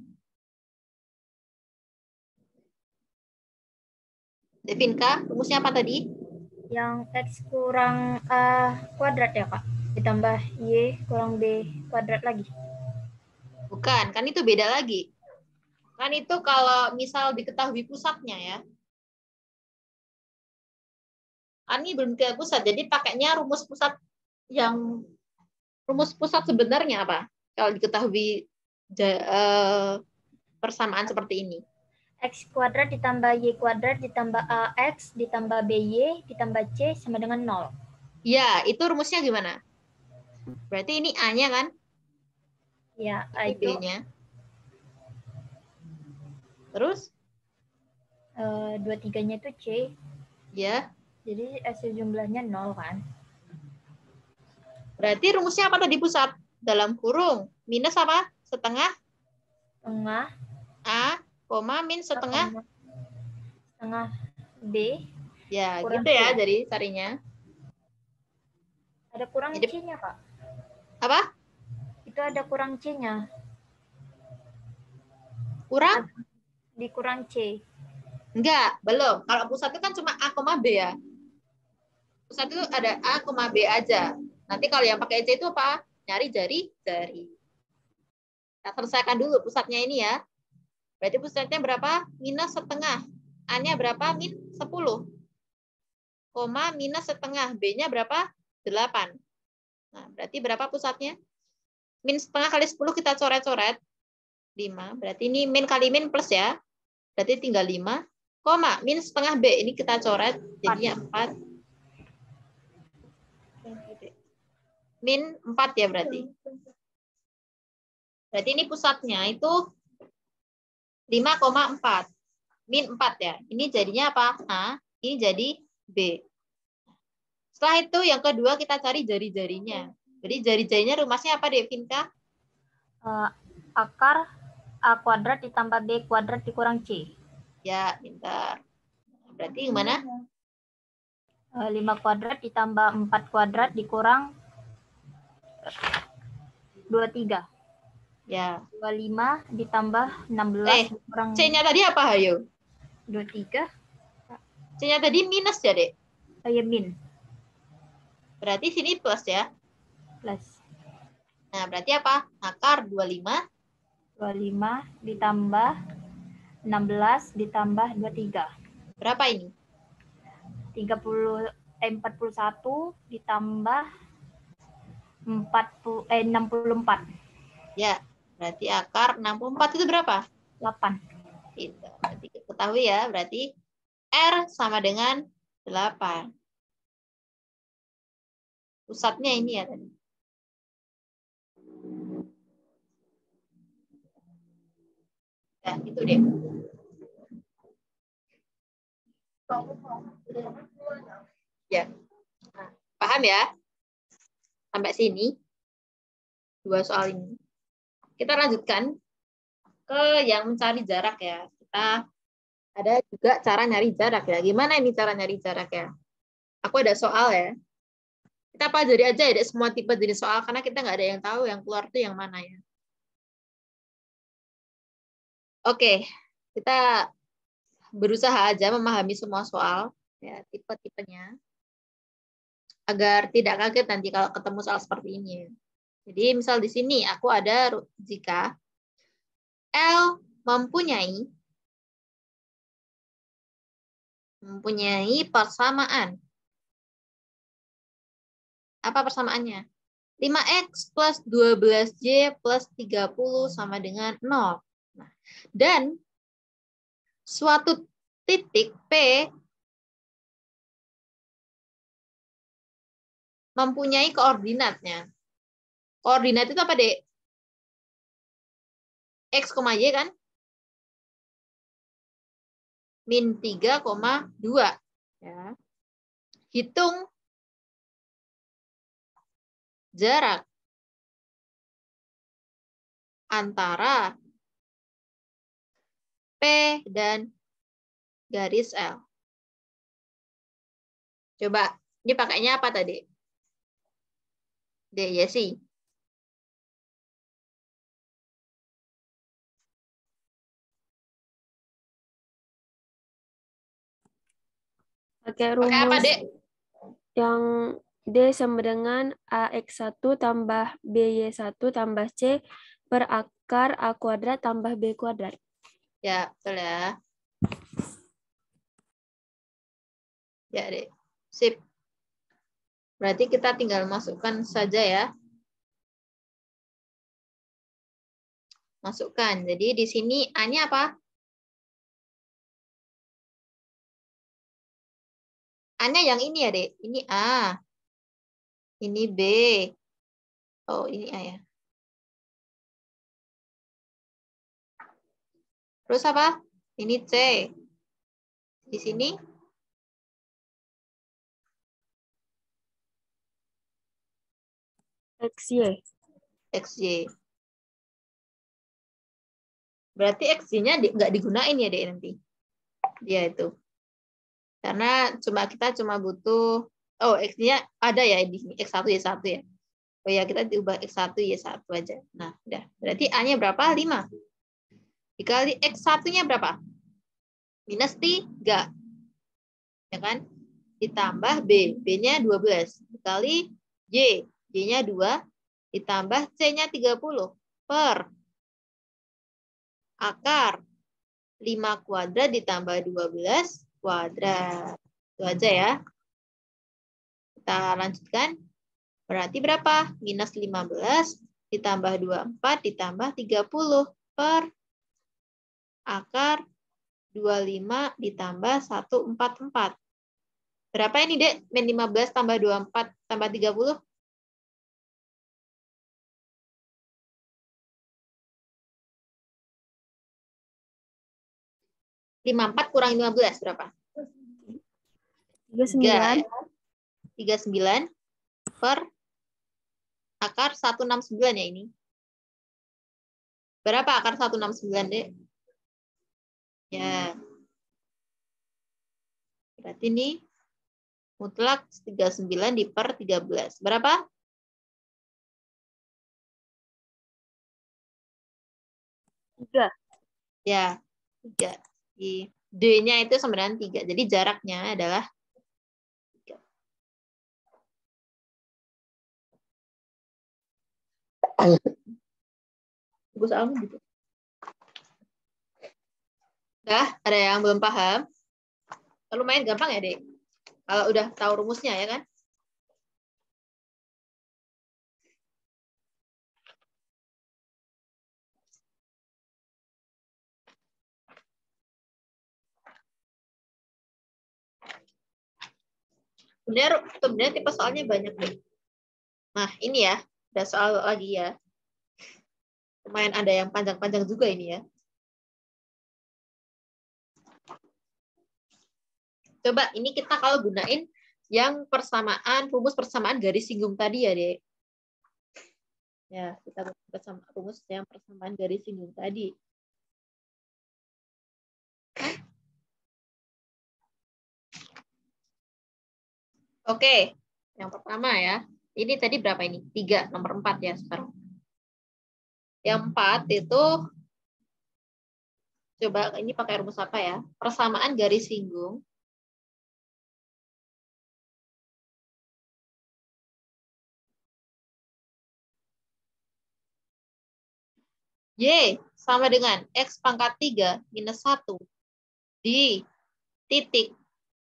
Dek Vinka, rumusnya apa tadi? Yang X kurang A kuadrat ya, Kak? Ditambah Y kurang B kuadrat lagi. Bukan, kan itu beda lagi. Kan itu kalau misal diketahui pusatnya ya. Kan ini belum ke pusat, jadi pakainya rumus pusat yang rumus pusat sebenarnya apa? Kalau diketahui uh, persamaan seperti ini. X kuadrat ditambah Y kuadrat ditambah A X ditambah B Y ditambah C sama dengan nol. Ya, itu rumusnya gimana? Berarti ini A-nya kan? Ya, A itu itu B-nya. Terus? Uh, dua tiganya itu C. Ya. Jadi hasil jumlahnya nol kan? Berarti rumusnya apa tadi pusat? Dalam kurung. Minus apa? Setengah? Setengah. A, koma, min setengah? Setengah B. Ya, gitu ya jadi carinya. Ada kurang jadi, C-nya, Kak. Apa? Itu ada kurang C-nya. Kurang? Dikurang C. Enggak, belum. Kalau pusat itu kan cuma A, B ya. Pusat itu ada A, B aja. Nanti kalau yang pakai C itu apa? Nyari jari-jari. Kita selesaikan dulu pusatnya ini ya. Berarti pusatnya berapa? Minus setengah. A-nya berapa? Min sepuluh. Koma minus setengah. B-nya berapa? delapan. Nah, berarti berapa pusatnya? Min setengah kali sepuluh kita coret-coret. lima. Berarti ini min kali min plus ya. Berarti tinggal lima. Koma, min setengah B. Ini kita coret. Jadinya empat. min empat ya berarti. Berarti ini pusatnya itu lima koma empat. Min empat ya. Ini jadinya apa? A. Ini jadi B. Setelah itu yang kedua kita cari jari-jarinya. Jadi jari-jarinya rumusnya apa, Devinka? Uh, akar A kuadrat ditambah B kuadrat dikurang C. Ya, pintar. Berarti gimana? Uh, lima kuadrat ditambah empat kuadrat dikurang dua puluh tiga. Ya. dua puluh lima ditambah enam belas Eh, dikurang C-nya tadi apa, Hayo? dua puluh tiga. C-nya tadi minus ya, Dek? Oh ya, min. Berarti sini plus ya? Plus. Nah, berarti apa? Akar dua puluh lima. dua puluh lima ditambah enam belas ditambah dua puluh tiga. Berapa ini? tiga puluh, eh, empat puluh satu ditambah empat puluh, eh, enam puluh empat. Ya, berarti akar enam puluh empat itu berapa? delapan. Gitu. Berarti ketahui ya, berarti R sama dengan delapan. Pusatnya ini ya tadi. Ya, itu deh. Ya. Nah, paham ya? Sampai sini. Dua soal ini. Kita lanjutkan ke yang mencari jarak ya. Kita ada juga cara nyari jarak ya. Gimana ini cara nyari jarak ya? Aku ada soal ya. Kita pelajari aja ya semua tipe jenis soal karena kita nggak ada yang tahu yang keluar itu yang mana ya. Oke, kita berusaha aja memahami semua soal ya tipe-tipenya agar tidak kaget nanti kalau ketemu soal seperti ini. Jadi misal di sini aku ada jika L mempunyai mempunyai persamaan. Apa persamaannya? lima x plus dua belas y plus tiga puluh sama dengan nol. Nah, dan suatu titik P mempunyai koordinatnya. Koordinat itu apa, Dek? X, Y kan? Min tiga koma dua. Ya. Hitung jarak antara P dan garis L. Coba, ini pakainya apa tadi? D, Yesi. Pakai Pakai apa, rumus Dek? yang D sama dengan A X satu tambah B Y satu tambah C per akar A kuadrat tambah B kuadrat. Ya, betul ya. Ya, Dek. Sip. Berarti kita tinggal masukkan saja ya. Masukkan. Jadi di sini A-nya apa? A-nya yang ini ya, Dek. Ini A. Ini B. Oh, ini A ya. Terus apa? Ini C. Di sini X Y. X Y. Berarti X Y-nya nggak digunain ya, Dek, nanti. Dia itu. Karena cuma kita cuma butuh, oh, X-nya ada ya di sini. X satu, Y satu ya. Oh ya, kita diubah X satu, Y satu aja. Nah, udah. Berarti A-nya berapa? lima. Dikali X satu-nya berapa? Minus tiga. Ya kan? Ditambah B. B-nya dua belas. Dikali Y. Y-nya dua. Ditambah C-nya tiga puluh. Per akar lima kuadrat ditambah dua belas kuadrat. Itu aja ya. Kita lanjutkan. Berarti berapa? Minus lima belas ditambah dua puluh empat ditambah tiga puluh per akar dua puluh lima ditambah seratus empat puluh empat. Berapa ini, Dek? Min lima belas tambah dua puluh empat tambah tiga puluh? lima puluh empat kurang lima belas berapa? tiga puluh sembilan. tiga puluh sembilan per akar seratus enam puluh sembilan ya ini. Berapa akar seratus enam puluh sembilan, Dek? Ya. Berarti ini mutlak tiga puluh sembilan di per tiga belas. Berapa? tiga. Ya, tiga. Di D-nya itu sama dengan tiga. Jadi jaraknya adalah tiga. Gue soalnya gitu. Nah, ada yang belum paham? Lumayan gampang ya, Dek? Kalau udah tahu rumusnya, ya kan? Benar, sebenarnya tipe soalnya banyak, Dek. Nah, ini ya. Ada soal lagi ya. Lumayan ada yang panjang-panjang juga ini ya. Coba ini kita kalau gunain yang persamaan, rumus persamaan garis singgung tadi ya, Dek. Ya, kita bersama rumus yang persamaan garis singgung tadi. Oke, yang pertama ya. Ini tadi berapa ini? tiga, nomor empat ya sekarang. Yang empat itu, coba ini pakai rumus apa ya? Persamaan garis singgung. Y sama dengan X pangkat tiga minus satu di titik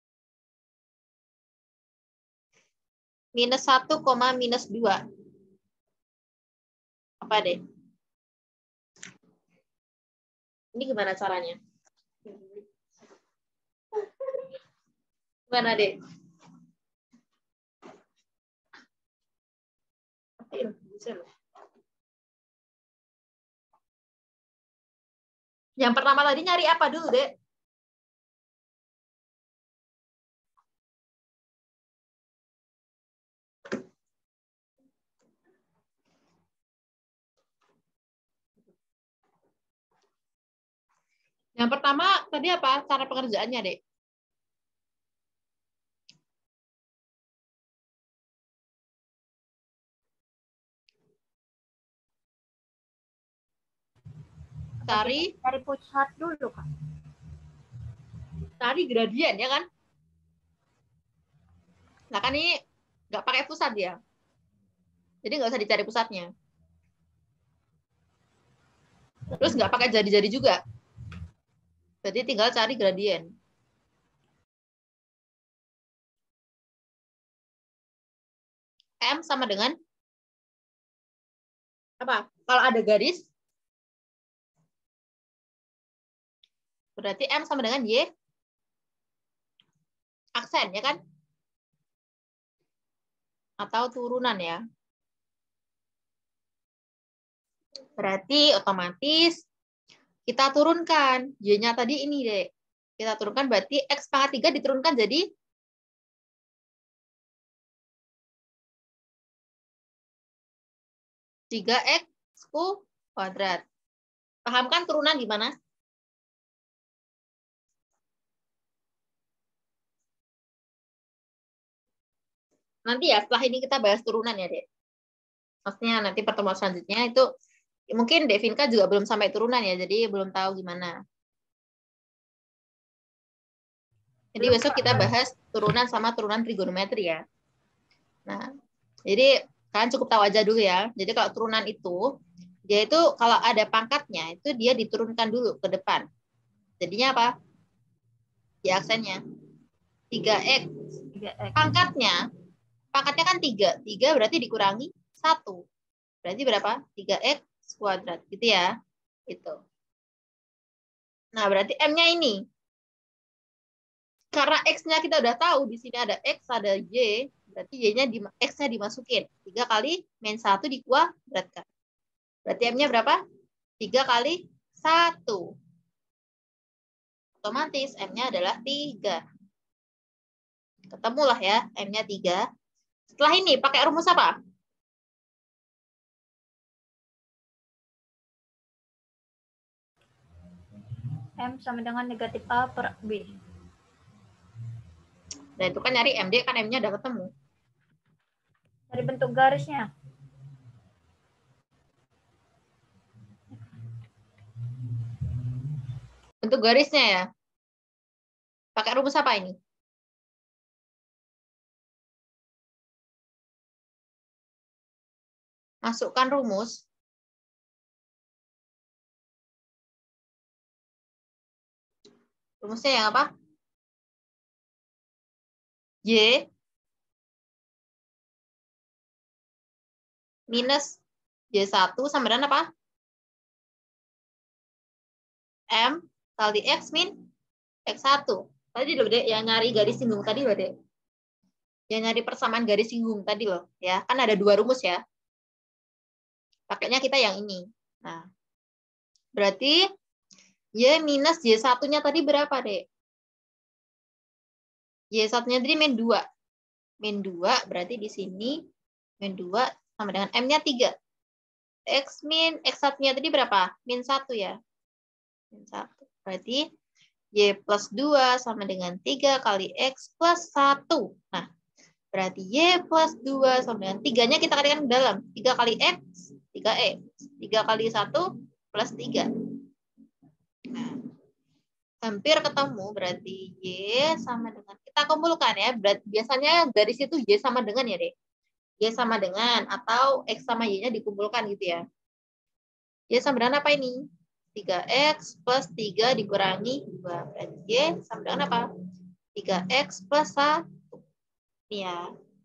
minus satu, minus dua. Apa deh? Ini gimana caranya? Gimana deh? Yang pertama tadi nyari apa dulu, Dek? Yang pertama tadi apa? Cara pengerjaannya, Dek? Cari Cari pusat dulu, Kak. Cari gradien, ya kan? Nah, kan ini nggak pakai pusat ya. Jadi nggak usah dicari pusatnya. Terus nggak pakai jadi-jadi juga. Jadi tinggal cari gradien. M sama dengan apa? Kalau ada garis, berarti M sama dengan Y aksen, ya kan? Atau turunan ya. Berarti otomatis kita turunkan. Y-nya tadi ini, Dek. Kita turunkan berarti X pangkat tiga diturunkan jadi tiga X kuadrat. Paham kan turunan gimana? Nanti ya, setelah ini kita bahas turunan ya, Dek. Maksudnya nanti pertemuan selanjutnya itu, mungkin Devinka juga belum sampai turunan ya, jadi belum tahu gimana. Jadi besok kita bahas turunan sama turunan trigonometri ya. Nah, jadi kalian cukup tahu aja dulu ya. Jadi kalau turunan itu, dia itu kalau ada pangkatnya, itu dia diturunkan dulu ke depan. Jadinya apa? Di aksennya. tiga X. Pangkatnya, pangkatnya kan tiga. tiga berarti dikurangi satu. Berarti berapa? tiga X kuadrat. Gitu ya. Itu. Nah, berarti M-nya ini. Karena X-nya kita udah tahu, di sini ada X, ada Y, berarti Y-nya di, X-nya dimasukin. tiga kali min satu dikuadratkan. Berarti M-nya berapa? tiga kali satu. Otomatis M-nya adalah tiga. Ketemulah ya, M-nya tiga. Setelah ini pakai rumus apa? M sama dengan negatif A per B. Nah, itu kan nyari M D, kan M-nya udah ketemu. Dari bentuk garisnya. Bentuk garisnya ya. Pakai rumus apa ini? Masukkan rumus. Rumusnya yang apa? Y minus Y satu sama dengan apa? M kali X min X satu. Tadi loh, Dek, yang nyari garis singgung tadi loh, Dek. Yang nyari persamaan garis singgung tadi loh, ya. Kan ada dua rumus ya. Pakainya kita yang ini. Nah, berarti Y minus Y satu-nya tadi berapa, Dek? Y satu-nya tadi min dua. Min dua berarti di sini min dua sama dengan M-nya tiga. X min X satu-nya tadi berapa? Min satu ya. Min satu. Berarti Y plus dua sama dengan tiga kali X plus satu. Nah, berarti Y plus dua sama dengan tiga-nya kita kalikan ke dalam. tiga kali X, tiga X. tiga kali satu plus tiga. Nah, hampir ketemu, berarti Y sama dengan, kita kumpulkan ya, berarti biasanya garis itu Y sama dengan ya, Dek. Y sama dengan, atau X sama Y-nya dikumpulkan gitu ya. Y sama dengan apa ini? tiga X plus tiga dikurangi dua. Berarti Y sama dengan apa? tiga X plus satu. Ini ya.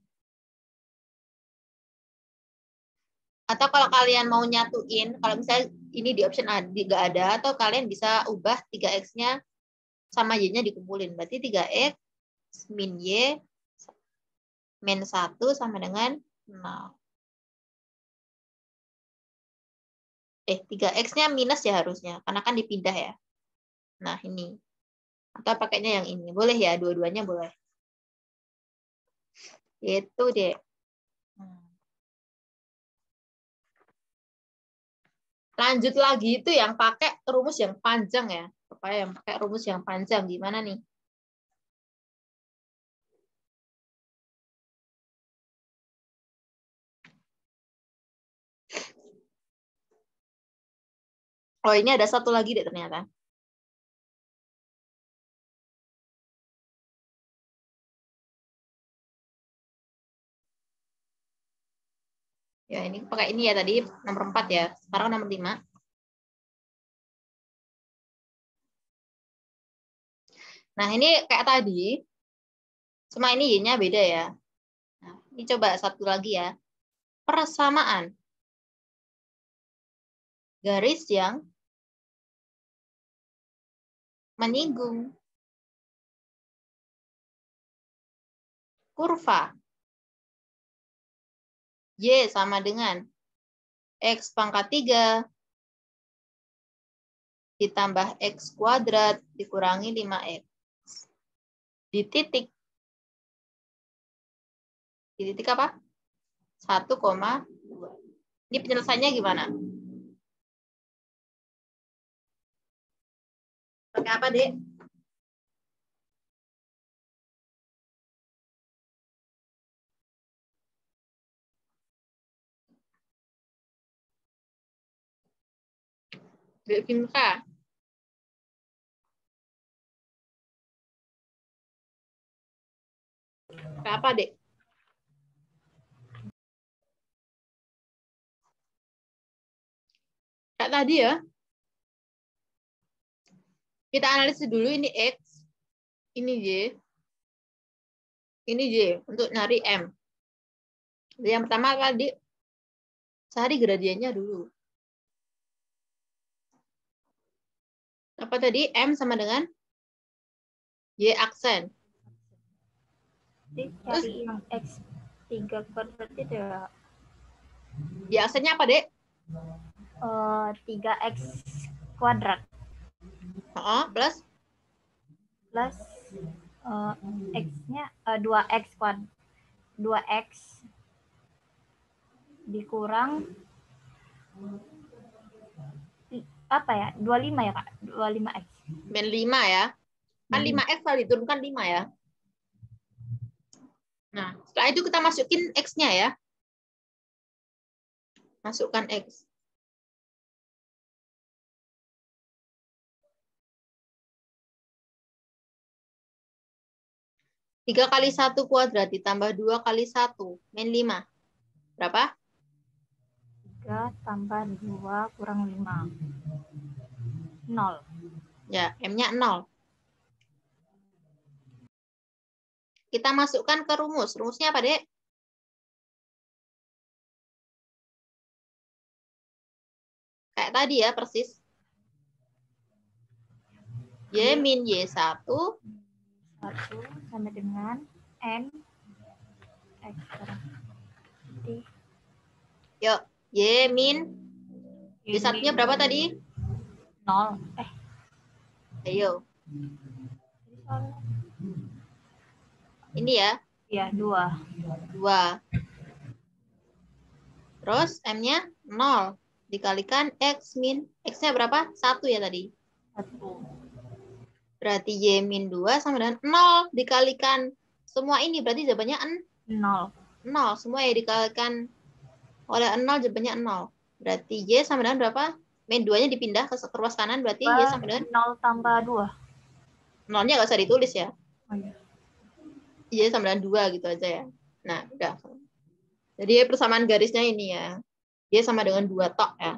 Atau kalau kalian mau nyatuin, kalau misalnya ini di option A nggak ada, atau kalian bisa ubah tiga X-nya sama Y-nya dikumpulin. Berarti tiga X min Y min satu sama dengan nol. Eh, tiga X-nya minus ya harusnya, karena kan dipindah ya. Nah, ini. Atau pakainya yang ini. Boleh ya, dua-duanya boleh. Itu deh. Lanjut lagi itu yang pakai rumus yang panjang ya. Supaya yang pakai rumus yang panjang. Gimana nih? Oh, ini ada satu lagi deh ternyata. Ya, ini pakai ini ya tadi, nomor empat ya. Sekarang nomor lima. Nah, ini kayak tadi. Cuma ini Y-nya beda ya. Nah, ini coba satu lagi ya. Persamaan garis yang menyinggung kurva Y sama dengan X pangkat tiga ditambah X kuadrat dikurangi lima X. Di titik. Di titik apa? satu koma dua. Ini penyelesaiannya gimana? Pakai apa, Dek? Dek Vinka. Pakai apa, Dek? Kayak tadi ya. Kita analisis dulu ini X, ini Y, ini Y untuk nyari M. Yang pertama tadi cari gradiennya dulu. Apa tadi? M sama dengan Y aksen. Jadi cari yang X tiga kuadrat itu ya. Y aksennya apa, Dek? Uh, tiga X kuadrat. Oh, plus plus uh, X-nya uh, dua X kuad dua X dikurang apa ya? dua puluh lima ya, Kak? dua puluh lima X. Min lima ya. Kan lima X kalau diturunkan lima ya. Nah, setelah itu kita masukin X-nya ya. Masukkan X. tiga kali satu kuadrat ditambah dua kali satu. Min lima. Berapa? tiga tambah dua kurang lima. nol. Ya, M-nya nol. Kita masukkan ke rumus. Rumusnya apa, Dek? Kayak tadi ya, persis. Y min Y satu. satu sama dengan N X. Jadi, Yuk, Y min. Y satunya berapa tadi? nol. Eh, Ayo. Ini ya. iya, dua. dua. Terus M-nya nol. Dikalikan X min. X-nya berapa? satu ya tadi. satu. Berarti Y min dua sama dengan nol. Dikalikan semua ini. Berarti jawabannya nol. nol. Semua ya dikalikan oleh nol, jawabannya nol. Berarti Y sama dengan berapa? Min dua-nya dipindah ke ruas kanan. Berarti Y sama dengan nol tambah dua. nolnya nggak usah ditulis ya. Oh, iya. Y sama dengan dua gitu aja ya. Nah, udah. Jadi persamaan garisnya ini ya. Y sama dengan dua tok ya.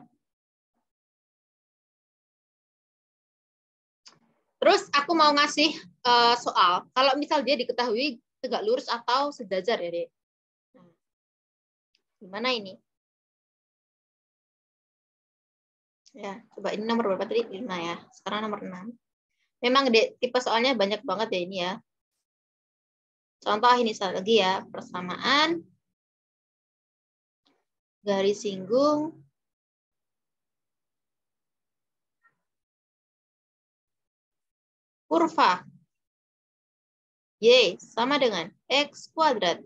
Terus aku mau ngasih uh, soal. Kalau misal dia diketahui tegak lurus atau sejajar ya, Dek. Nah, gimana ini? Ya, coba ini nomor berapa tadi? lima ya. Sekarang nomor enam. Memang Dek, tipe soalnya banyak banget ya ini ya. Contoh ini sekali lagi ya. Persamaan garis singgung kurva Y sama dengan X kuadrat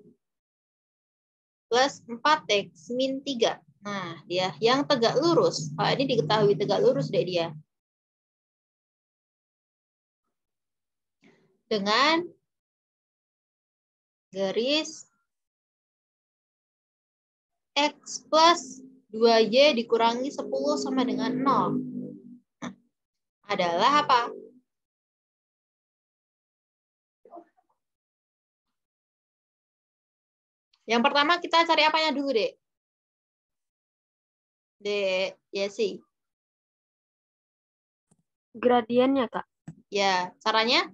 plus empat X min tiga. Nah, dia yang tegak lurus. Kalau ini diketahui tegak lurus deh dia. Dengan garis X plus dua Y dikurangi sepuluh sama dengan nol. Nah, adalah apa? Yang pertama kita cari apanya dulu, Dek? Dek, Yesi. Gradiennya, Kak. Ya, caranya?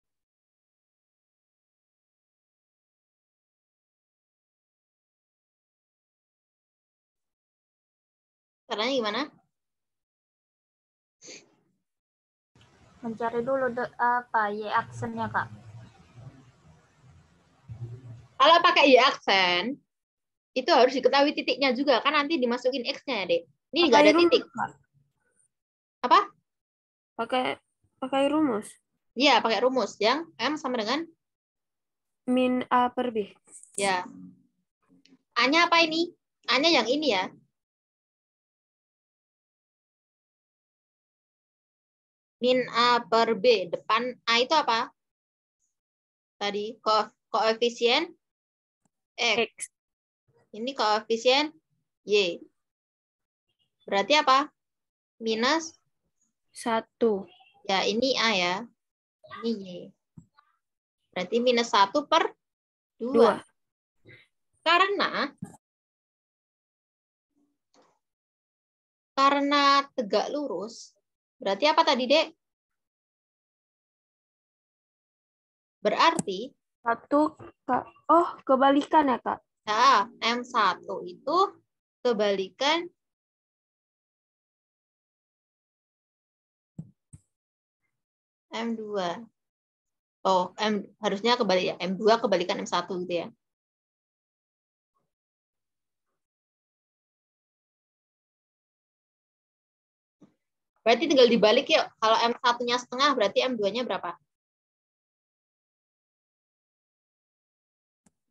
Caranya gimana? Mencari dulu de, apa Y aksennya, Kak. Kalau pakai Y aksen, itu harus diketahui titiknya juga. Kan nanti dimasukin X-nya ya, Dek. Ini nggak ada rumus, titik. Kak. Apa? Pakai pakai rumus. Iya, pakai rumus. Yang M sama dengan? Min A per B. Ya. A-nya apa ini? A-nya yang ini ya. Min A per B. Depan A itu apa? Tadi ko koefisien X. X. Ini koefisien Y. Berarti apa? Minus Satu. ya, ini A ya. Ini Y. Berarti minus satu per dua. Dua. Karena karena tegak lurus, berarti apa tadi, Dek? Berarti Satu, Kak. Oh, kebalikan ya, Kak? ya, M satu itu kebalikan M dua. Oh, M harusnya kebalik ya. M dua kebalikan M satu gitu ya. Berarti tinggal dibalik yuk. Kalau M satu-nya setengah, berarti M dua-nya berapa?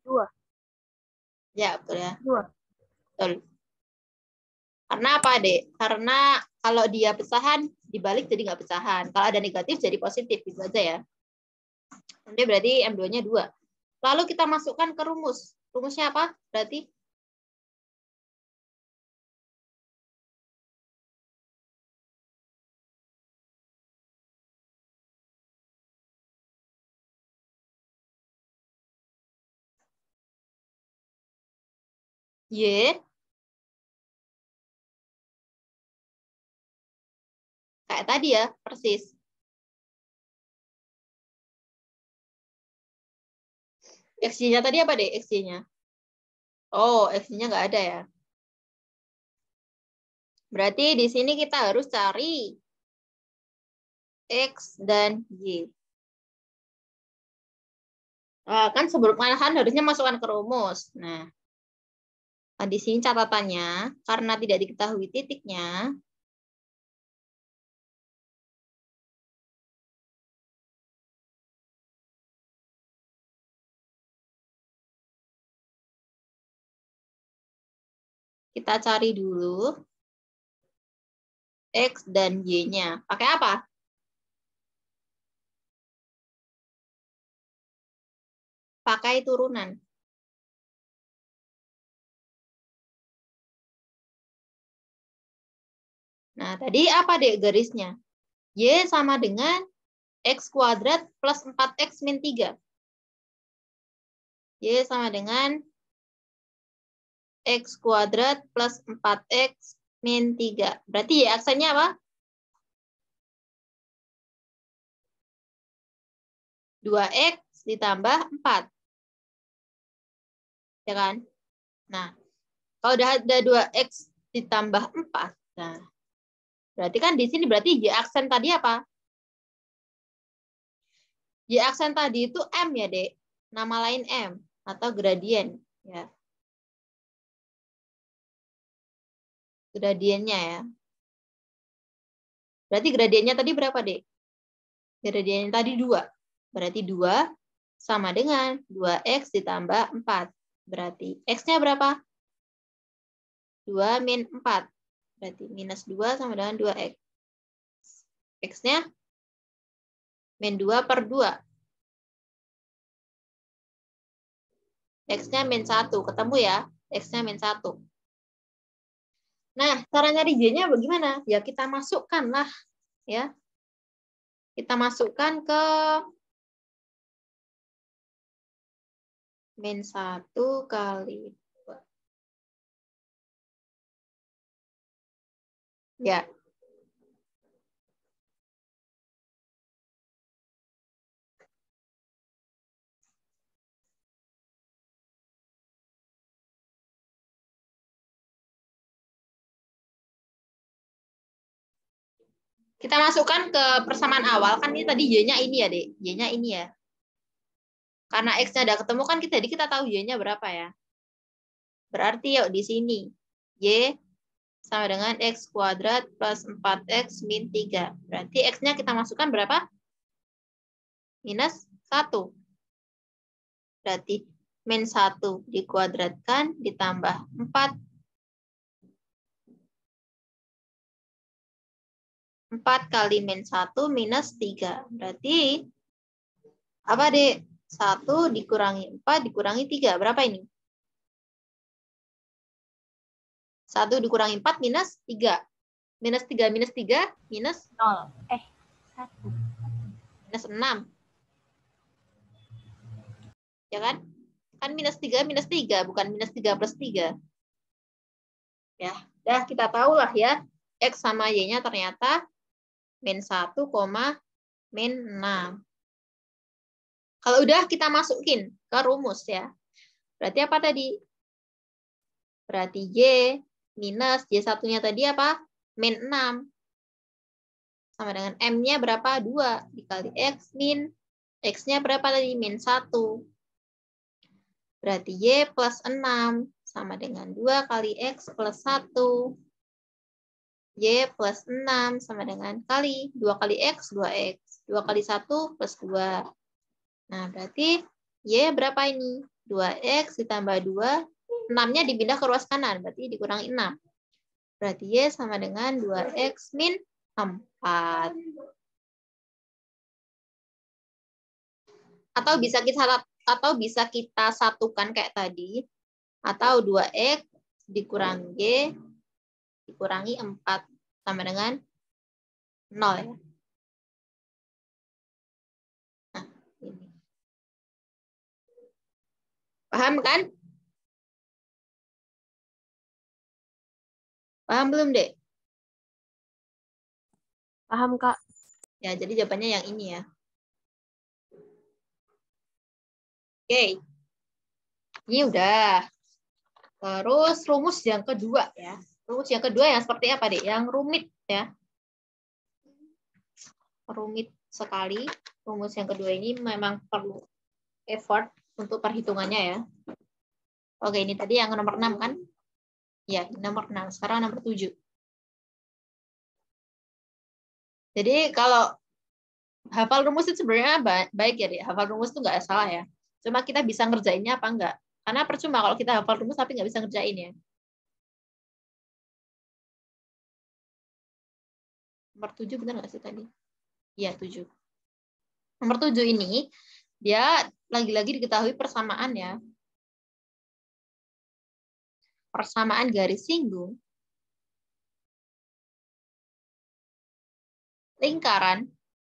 Dua. Ya, betul ya. Dua. Betul. Karena apa, Dek? Karena kalau dia pecahan, dibalik jadi nggak pecahan. Kalau ada negatif, jadi positif. Gitu aja ya. Nanti berarti M dua-nya dua. Lalu kita masukkan ke rumus. Rumusnya apa? Berarti Y kayak tadi ya, persis. X Y-nya tadi apa, Dek? X Y-nya. Oh, X Y-nya nggak ada ya. Berarti di sini kita harus cari X dan Y. Nah, kan sebelum malahan harusnya masukkan ke rumus. Nah, di sini catatannya, karena tidak diketahui titiknya, kita cari dulu X dan Y-nya. Pakai apa? Pakai turunan. Nah, tadi apa, Dek, garisnya? Y sama dengan X kuadrat plus empat X min tiga. Y sama dengan X kuadrat plus empat X min tiga. Berarti Y aksennya apa? dua X ditambah empat. Ya kan? Nah, kalau udah ada dua X ditambah empat, nah, berarti kan di sini berarti Y aksen tadi apa? Y aksen tadi itu M ya, Dek. Nama lain M atau gradien. Ya. Gradiennya ya. Berarti gradiennya tadi berapa, Dek? Gradiennya tadi dua. Berarti dua sama dengan dua X ditambah empat. Berarti X-nya berapa? dua min empat. Berarti minus dua sama dengan dua X. X-nya min dua per dua. X-nya min satu. Ketemu ya? X-nya min satu. Nah, cara nyari Y-nya bagaimana? Ya kita masukkan lah. Ya. Kita masukkan ke min satu kali dua. Ya. Kita masukkan ke persamaan awal. Kan ini tadi Y-nya ini ya, Dek. Y-nya ini ya. Karena X-nya udah ketemu kan kita, jadi kita tahu Y-nya berapa ya. Berarti yuk di sini. Y sama dengan X kuadrat plus empat X min tiga. Berarti X-nya kita masukkan berapa? Minus satu. Berarti min satu dikuadratkan ditambah empat. empat kali min satu minus tiga. Berarti apa, Dek? satu dikurangi empat dikurangi tiga. Berapa ini? satu dikurangi empat minus tiga. Minus tiga minus tiga minus Nol. Eh, satu. minus enam. Ya kan? Kan minus tiga minus tiga, bukan minus tiga plus tiga. Ya, dah kita tahu lah ya. X sama Y-nya ternyata min satu, min enam. Kalau udah kita masukin ke rumus ya. Berarti apa tadi? Berarti Y minus Y satunya tadi apa? Min enam. Sama dengan M-nya berapa? dua. Dikali X min. X-nya berapa tadi? Min satu. Berarti Y plus enam. Sama dengan dua kali X plus satu. Y plus enam sama dengan kali. dua kali X, dua X. dua kali satu plus dua. Nah, berarti Y berapa ini? dua X ditambah dua, enam-nya dipindah ke ruas kanan, berarti dikurangi enam. Berarti Y sama dengan dua X min empat. Atau bisa kita atau bisa kita satukan kayak tadi, atau dua X dikurangi Y dikurangi empat sama dengan nol ya. Nah, ini. Paham kan? Paham belum, Dek? Paham, Kak. Ya, jadi jawabannya yang ini ya. Oke. Ini udah. Terus rumus yang kedua ya. Rumus yang kedua yang seperti apa, Dek? Yang rumit ya. Rumit sekali. Rumus yang kedua ini memang perlu effort untuk perhitungannya ya. Oke, ini tadi yang nomor enam kan? Ya, nomor enam. Sekarang nomor tujuh. Jadi kalau hafal rumus itu sebenarnya baik ya, Dek. Hafal rumus itu nggak salah ya. Cuma kita bisa ngerjainnya apa enggak. Karena percuma kalau kita hafal rumus tapi nggak bisa ngerjain ya. Nomor tujuh benar nggak sih tadi? Iya, tujuh. Nomor tujuh ini, dia lagi-lagi diketahui persamaan ya. Persamaan garis singgung. Lingkaran.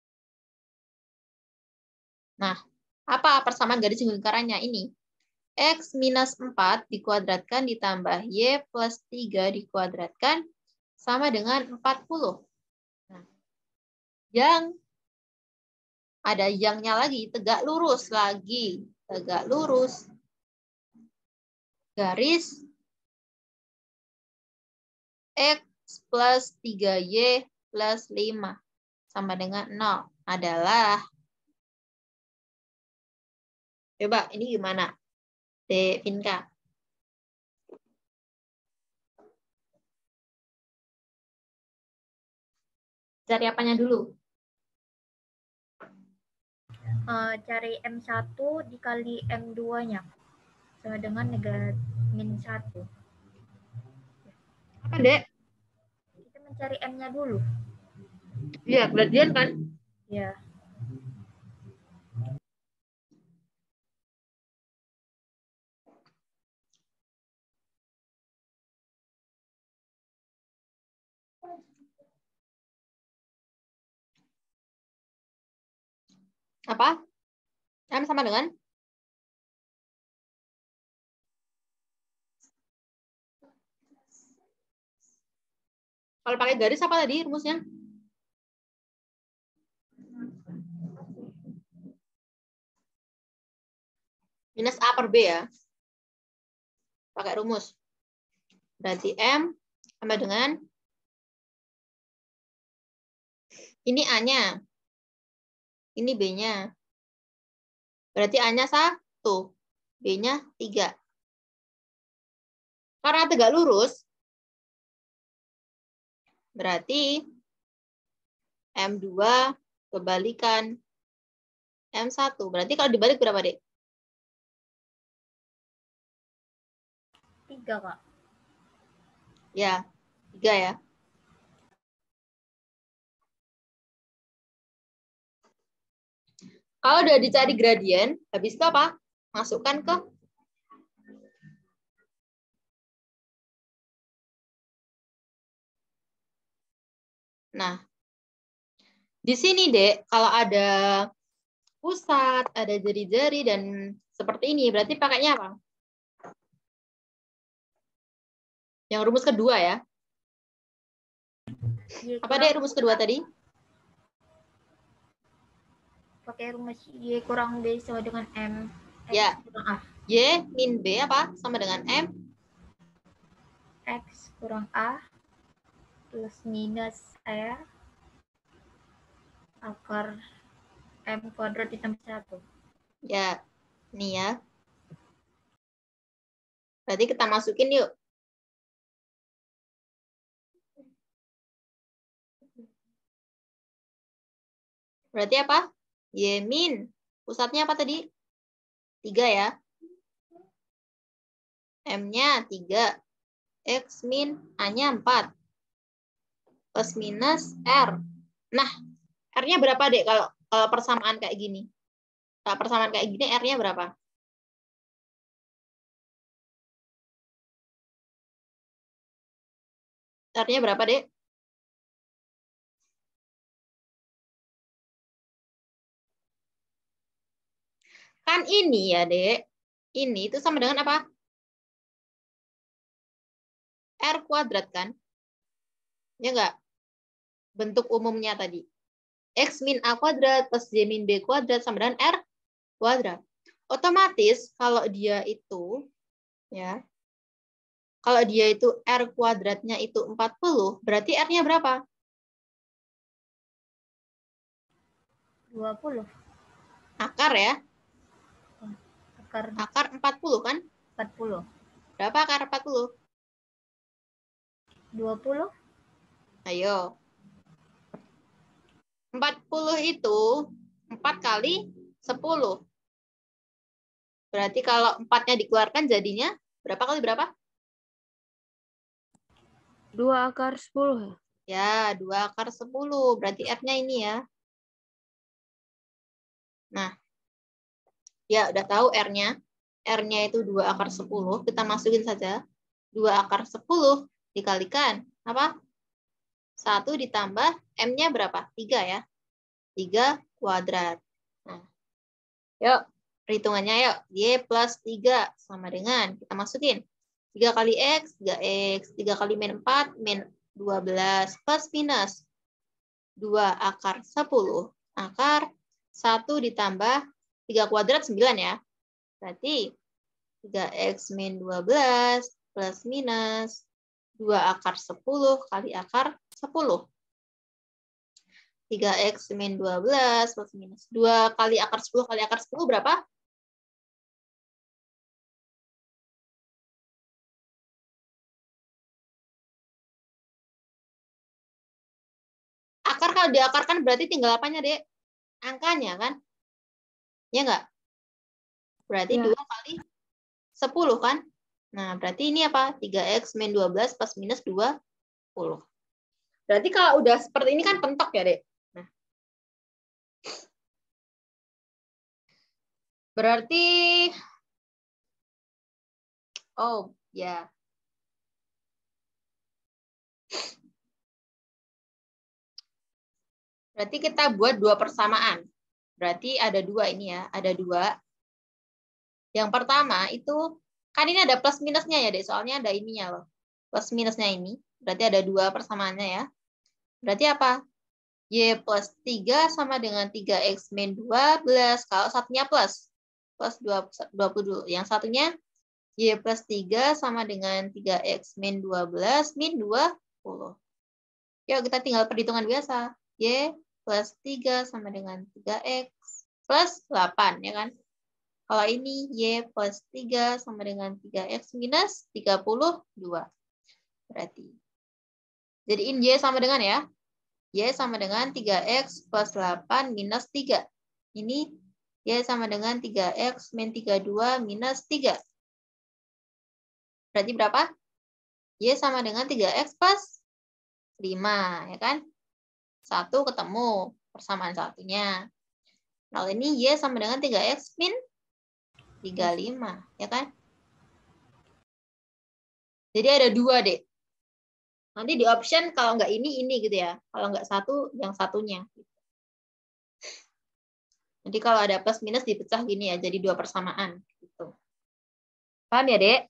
Nah, apa persamaan garis singgung lingkarannya ini? X minus empat dikuadratkan ditambah Y plus tiga dikuadratkan sama dengan empat puluh. Nah, yang ada yangnya lagi, tegak lurus lagi. Tegak lurus. Garis X plus tiga Y plus lima sama dengan nol adalah. Coba, ini gimana? De Vinka. Cari apanya dulu? Uh, cari M satu dikali M dua-nya. Sama dengan negatif min satu. Apa, Dek? Kita mencari M-nya dulu. Iya, gradian kan? Ya. Apa? M sama dengan? Kalau pakai garis apa tadi rumusnya? Minus A per B ya. Pakai rumus. Berarti M sama dengan ini A-nya. Ini B-nya. Berarti A-nya satu. B-nya tiga. Karena tegak lurus, berarti M dua kebalikan M satu. Berarti kalau dibalik berapa, Dek? Tiga, Kak. Ya, tiga ya. Kalau udah dicari gradien, habis itu apa? Masukkan ke Nah, di sini, Dek, kalau ada pusat, ada jari-jari, dan seperti ini, berarti pakainya apa? Yang rumus kedua ya. Y Apa, Dek, rumus kedua tadi? Pakai rumus Y kurang B sama dengan M. X Ya. kurang A. Y min B apa? Sama dengan M. X kurang A plus minus E akar M kuadrat ditambah satu. Ya, ini ya. Berarti kita masukin yuk. Berarti apa? Y min. Pusatnya apa tadi? tiga ya. M-nya tiga. X min A-nya empat. Plus minus R. Nah, R-nya berapa, Dek, kalau kalau persamaan kayak gini? Kalau persamaan kayak gini, R-nya berapa? R-nya berapa, Dek? Kan ini ya, Dek. Ini itu sama dengan apa? R kuadrat, kan? Ya enggak? Bentuk umumnya tadi. X min A kuadrat plus Y min B kuadrat sama dengan R kuadrat. Otomatis kalau dia itu, ya, kalau dia itu R kuadratnya itu empat puluh, berarti R-nya berapa? dua puluh. Akar ya? Akar Akar empat puluh kan? empat puluh. Berapa akar empat puluh? dua puluh. Ayo. empat puluh itu empat kali sepuluh. Berarti kalau empatnya dikeluarkan jadinya berapa kali berapa? Dua akar sepuluh. Ya, dua akar sepuluh. Berarti R-nya ini ya. Nah, ya udah tahu R-nya. R-nya itu dua akar sepuluh. Kita masukin saja. dua akar sepuluh dikalikan. Apa? satu ditambah M-nya berapa? tiga ya. tiga kuadrat. Nah, yuk, perhitungannya yuk. Y plus tiga sama dengan, kita masukin. tiga kali X, tiga X. tiga kali min empat, min dua belas. Plus minus. dua akar sepuluh. Akar satu ditambah tiga kuadrat, sembilan ya. Berarti tiga X min dua belas plus minus dua akar sepuluh kali akar sepuluh. tiga X min dua belas plus minus dua kali akar sepuluh kali akar sepuluh berapa? Akar kalau diakarkan berarti tinggal apanya, Dek? Angkanya kan? Ya enggak? Berarti Ya. dua kali sepuluh kan? Nah, berarti ini apa? tiga X min dua belas plus minus dua puluh. Berarti kalau udah seperti ini kan pentok ya, Dek? Nah. Berarti oh, ya. Berarti kita buat dua persamaan. Berarti ada dua ini ya, ada dua. Yang pertama itu, kan ini ada plus minusnya ya, Dek. Soalnya ada ininya loh. Plus minusnya ini. Berarti ada dua persamaannya ya. Berarti apa? Y plus tiga sama dengan tiga X min dua belas. Kalau satunya plus. Plus dua puluh dulu. Yang satunya Y plus tiga sama dengan tiga X min dua belas min dua puluh. Yuk kita tinggal perhitungan biasa. Y plus tiga sama dengan tiga X plus delapan. Ya kan? Kalau ini Y plus tiga sama dengan tiga X minus tiga puluh dua. Berarti. Jadiin Y sama dengan ya. Y sama dengan tiga X plus delapan minus tiga. Ini Y sama dengan tiga X min tiga puluh dua minus tiga. Berarti berapa? Y sama dengan tiga X plus lima. Ya kan? Satu ketemu. Persamaan satunya. Nah, ini Y sama dengan tiga X min tiga puluh lima. Ya kan? Jadi ada dua, Dek. Nanti di option kalau nggak ini, ini gitu ya. Kalau nggak satu, yang satunya. Jadi kalau ada plus minus dipecah gini ya, jadi dua persamaan. Gitu. Paham ya, Dek?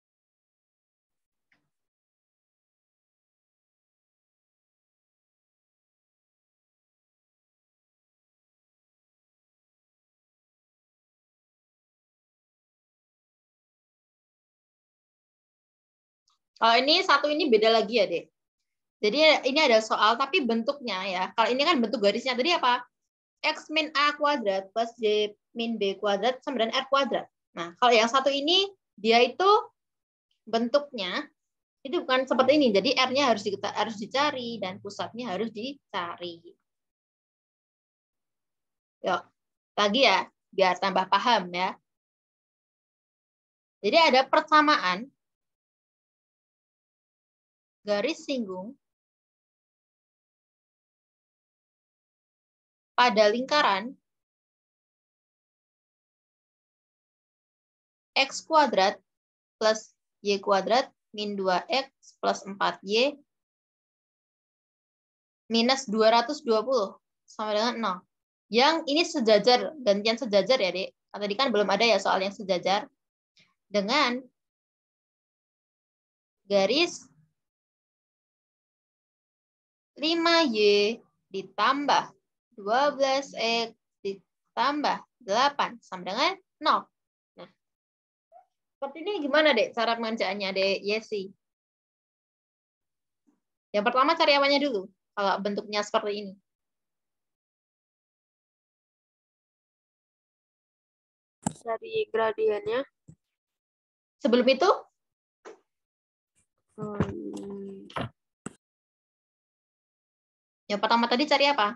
Kalau ini satu ini beda lagi ya, Dek. Jadi ini ada soal, tapi bentuknya ya. Kalau ini kan bentuk garisnya. Tadi apa? X min A kuadrat plus Y min B kuadrat sama dengan R kuadrat. Nah, kalau yang satu ini, dia itu bentuknya itu bukan seperti ini. Jadi R-nya harus, di, harus dicari dan pusatnya harus dicari. Yuk, lagi ya, biar tambah paham ya. Jadi ada persamaan garis singgung pada lingkaran X kuadrat plus Y kuadrat min dua X plus empat Y minus dua ratus dua puluh sama dengan nol. Yang ini sejajar, gantian sejajar ya, Dek. Tadi kan belum ada ya soal yang sejajar. Dengan garis lima Y ditambah dua belas X ditambah delapan sama dengan nol. Nah, seperti ini gimana, Dek, cara pengerjaannya, Dek Yesi? Yang pertama cari apanya dulu, kalau bentuknya seperti ini. Dari gradiennya. Sebelum itu? Hmm. Yang pertama tadi cari apa?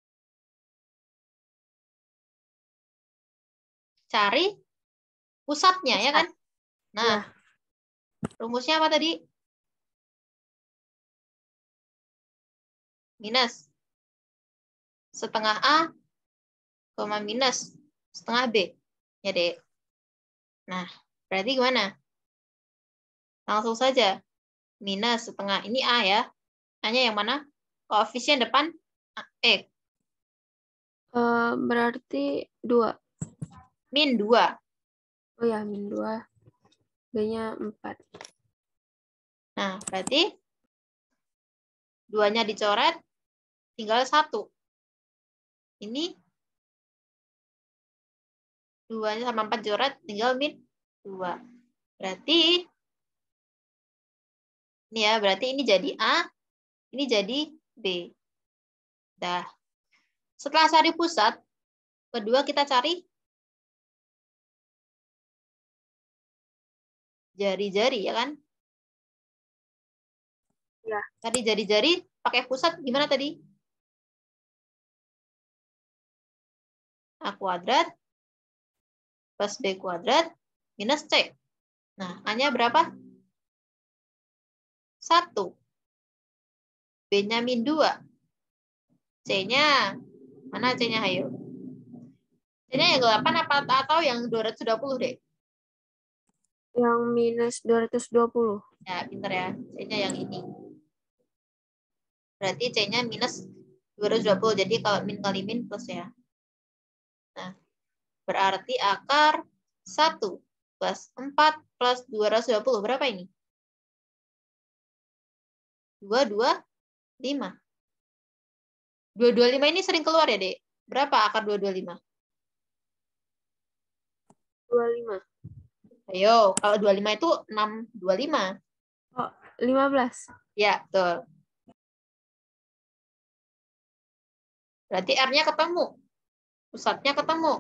Cari pusatnya, Pusat. ya kan? Nah, Ya. rumusnya apa tadi? Minus setengah A, koma minus setengah B. Ya, Dek. Nah, berarti gimana? Langsung saja. Minus setengah. Ini A ya. A-nya yang mana? Koefisien depan X. Uh, berarti dua. Min dua. Oh ya, min dua. B-nya empat. Nah, berarti duanya dicoret, tinggal satu. Ini duanya sama empat coret, tinggal min dua. Berarti, ini ya, berarti ini jadi A, ini jadi B. Dah. Setelah cari pusat, kedua kita cari jari-jari, ya kan? Ya. Tadi jari-jari pakai pusat gimana tadi? A kuadrat plus B kuadrat minus C. Nah, A-nya berapa? satu. B-nya min dua. C-nya, mana C-nya, ayo? C-nya yang delapan apa atau yang dua ratus dua puluh, Dek? Yang minus dua ratus dua puluh. Ya, pinter ya. C-nya yang ini. Berarti C-nya minus dua ratus dua puluh. Jadi kalau min kali min plus ya. Nah, berarti akar satu plus empat plus dua ratus dua puluh. Berapa ini? dua ratus dua puluh lima. dua ratus dua puluh lima ini sering keluar ya, Dek? Berapa akar dua ratus dua puluh lima? dua puluh lima. Ayo, kalau dua puluh lima itu enam ratus dua puluh lima. Oh, lima belas. Ya, betul. Berarti R-nya ketemu. Pusatnya ketemu.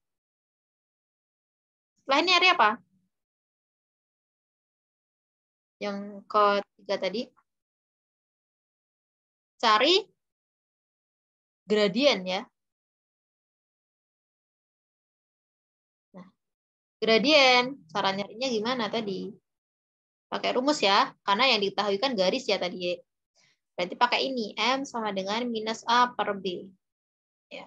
Setelah ini R apa? Yang ketiga tadi. Cari gradien ya. Nah, gradien. Cara nyarinya gimana tadi? Pakai rumus ya. Karena yang diketahui kan garis ya tadi. Berarti pakai ini. M sama dengan minus A per B. Ya.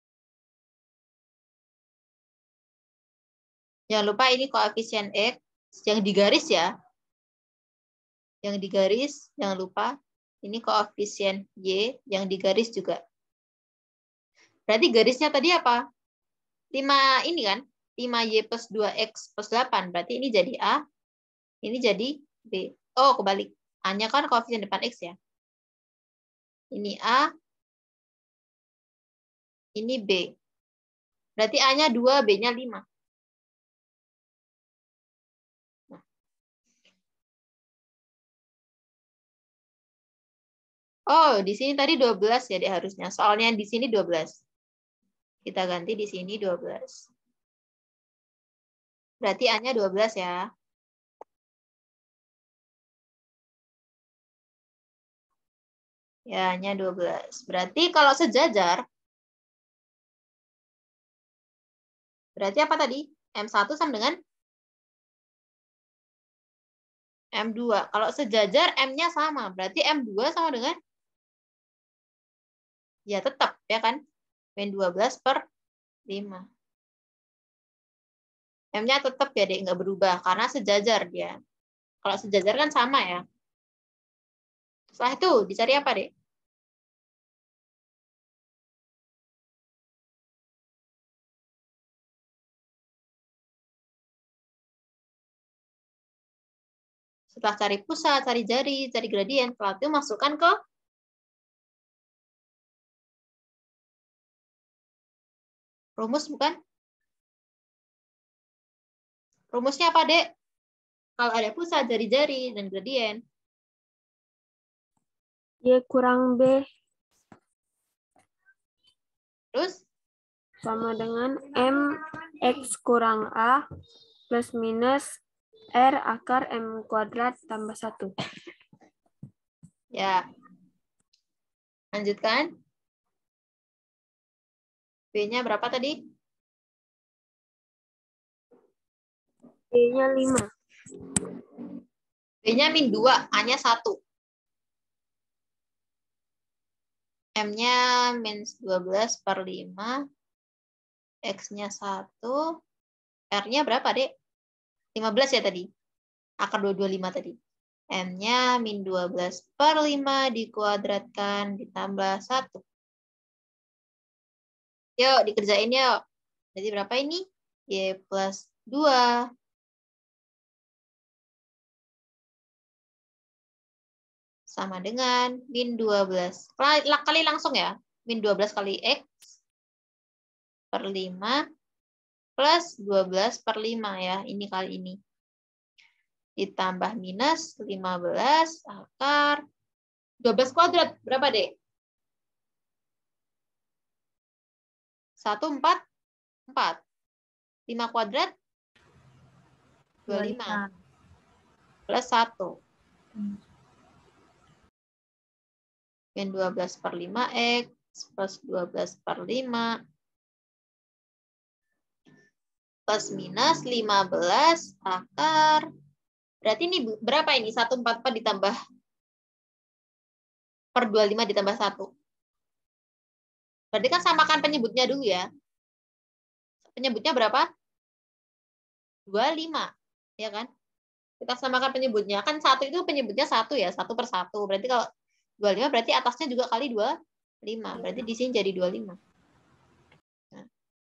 Jangan lupa ini koefisien X yang digaris ya. Yang digaris, jangan lupa. Ini koefisien Y yang digaris juga. Berarti garisnya tadi apa? lima ini kan? lima Y plus dua X plus delapan. Berarti ini jadi A. Ini jadi B. Oh, kebalik. A-nya kan koefisien depan X ya. Ini A. Ini B. Berarti A-nya dua, B-nya lima. Oh, di sini tadi dua belas ya deh harusnya. Soalnya di sini dua belas. Kita ganti di sini dua belas. Berarti A-nya dua belas ya. Ya, A-nya dua belas. Berarti kalau sejajar, berarti apa tadi? M satu sama dengan M dua. Kalau sejajar M-nya sama. Berarti M dua sama dengan ya tetap ya kan? Min dua belas per lima. M-nya tetap ya, Dek, nggak berubah karena sejajar dia. Kalau sejajar kan sama ya. Setelah itu dicari apa, Dek? Setelah cari pusat, cari jari, cari gradien, setelah itu masukkan ke rumus, bukan? Rumusnya apa, Dek? Kalau ada pusat, jari-jari, dan gradien. Y kurang B Terus? sama dengan M X kurang A plus minus R akar M kuadrat tambah satu. Ya. Lanjutkan. B-nya berapa tadi? B-nya lima. B-nya min dua, A-nya satu. M-nya minus dua belas per lima. X-nya satu. R-nya berapa, Dek? lima belas ya tadi. Akar dua ratus dua puluh lima tadi. M-nya min dua belas per lima dikuadratkan ditambah satu. Yuk, dikerjain yuk. Jadi berapa ini? Y plus dua. Sama dengan min dua belas. Kali langsung ya. Min dua belas kali X per lima plus dua belas per lima ya. Ini kali ini. Ditambah minus lima belas akar dua belas kuadrat. Berapa, Dek? satu, empat, empat. lima kuadrat? dua puluh lima. Plus satu. Min dua belas per lima X plus dua belas per lima. Plus minus lima belas akar. Berarti ini berapa ini? seratus empat puluh empat ditambah per dua puluh lima ditambah satu. Berarti kan samakan penyebutnya dulu ya. Penyebutnya berapa? dua puluh lima. Ya kan? Kita samakan penyebutnya. Kan satu itu penyebutnya satu ya. Satu per satu. Berarti kalau dua puluh lima berarti atasnya juga kali dua puluh lima. Berarti di sini jadi dua puluh lima. Nah.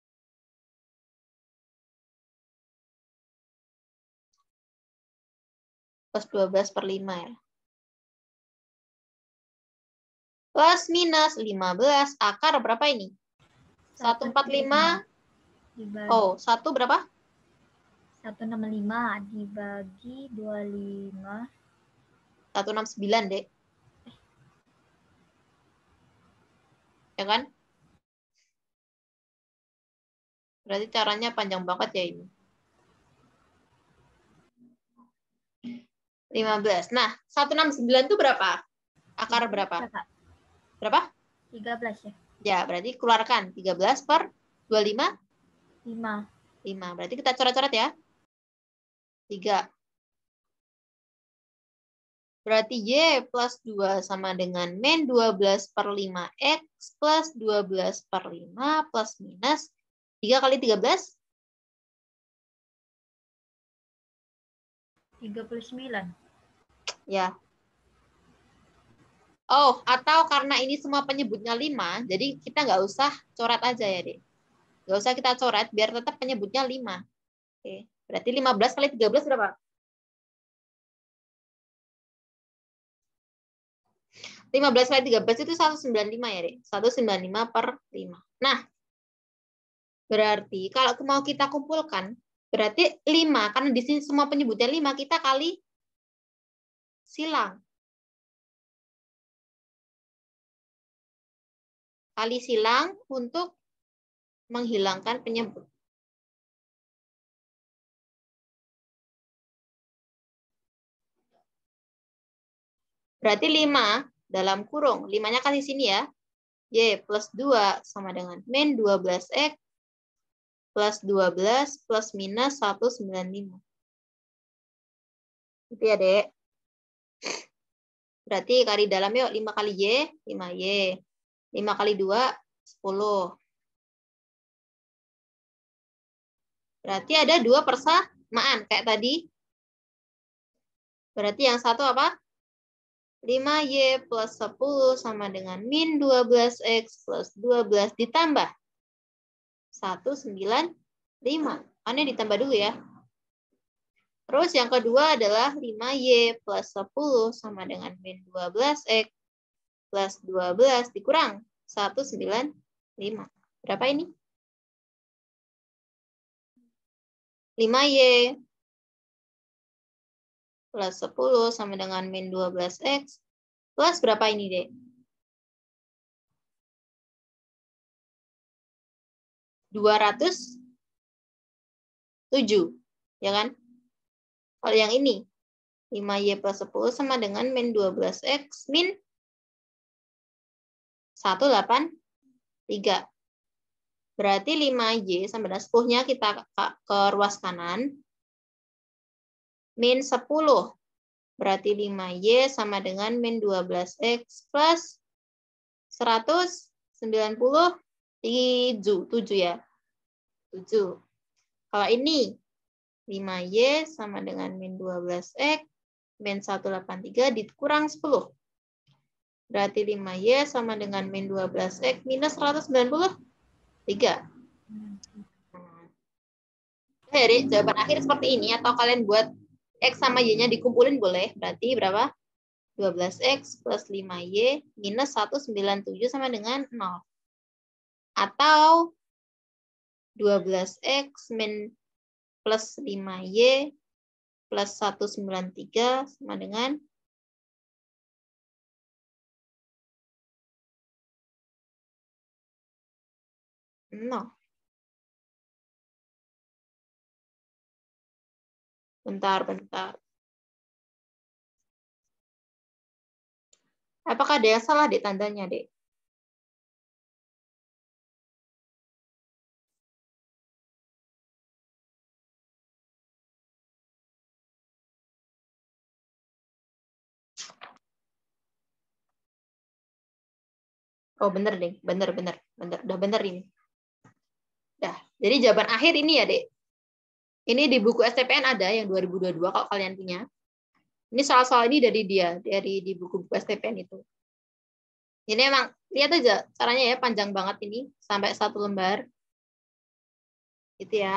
Plus dua belas per lima ya. Plus minus lima belas akar berapa ini? seratus empat puluh lima. Oh, satu berapa? seratus enam puluh lima dibagi dua puluh lima. seratus enam puluh sembilan, Dek. Ya kan? Berarti caranya panjang banget ya ini. lima belas. Nah, seratus enam puluh sembilan itu berapa? Akar berapa? Berapa? tiga belas ya. Ya, berarti keluarkan tiga belas per dua puluh lima? lima. lima. Berarti kita coret-coret ya. tiga. Berarti Y plus dua sama dengan min dua belas per lima X plus dua belas per lima plus minus tiga kali tiga belas? tiga puluh sembilan. Ya. Oh, atau karena ini semua penyebutnya lima, jadi kita nggak usah coret aja ya, Dek. Nggak usah kita coret, biar tetap penyebutnya lima. Oke, berarti lima belas kali tiga belas berapa? lima belas kali tiga belas itu seratus sembilan puluh lima ya, Dek. seratus sembilan puluh lima per lima. Nah, berarti kalau mau kita kumpulkan, berarti lima, karena di sini semua penyebutnya lima, kita kali silang. Kali silang untuk menghilangkan penyebut. Berarti lima dalam kurung. lima-nya kasih sini ya. Y plus dua sama dengan min dua belas X plus dua belas plus minus seratus sembilan puluh lima. Itu ya, Dek. Berarti kali dalam yuk, lima kali Y, lima Y. lima kali dua, sepuluh. Berarti ada dua persamaan kayak tadi. Berarti yang satu apa? lima Y plus sepuluh sama dengan min dua belas X plus dua belas ditambah seratus sembilan puluh lima. Ini ditambah dulu ya. Terus yang kedua adalah lima Y plus sepuluh sama dengan min dua belas X plus dua belas dikurang seratus sembilan puluh lima. Berapa ini? lima Y plus sepuluh sama dengan min dua belas X plus berapa ini, Dek? dua ratus tujuh, ya kan? Kalau yang ini, lima Y plus sepuluh sama dengan min dua belas X min seratus delapan puluh tiga. Berarti lima Y sama dengan sepuluh-nya kita ke ruas kanan. Min sepuluh. Berarti lima Y sama dengan min dua belas X plus seratus sembilan puluh tujuh ya. tujuh. Kalau ini lima Y sama dengan min dua belas X min seratus delapan puluh tiga dikurang sepuluh. Berarti lima Y sama dengan min dua belas X minus seratus sembilan puluh tiga. Jadi jawaban akhir seperti ini, atau kalian buat X sama Y-nya dikumpulin boleh. Berarti berapa? dua belas X plus lima Y minus seratus sembilan puluh tujuh sama dengan nol. Atau dua belas X min plus lima Y plus seratus sembilan puluh tiga sama dengan nol. Bentar, bentar. Apakah ada yang salah di tandanya, Dek? Oh, bener, Dek. Bener, bener. Bener. Udah bener ini. Dah. Jadi jawaban akhir ini ya, Dek. Ini di buku S T P N ada yang dua ribu dua puluh dua kalau kalian punya. Ini soal-soal ini dari dia, dari di buku-buku S T P N itu. Ini emang, lihat aja caranya ya, panjang banget ini. Sampai satu lembar. Gitu ya.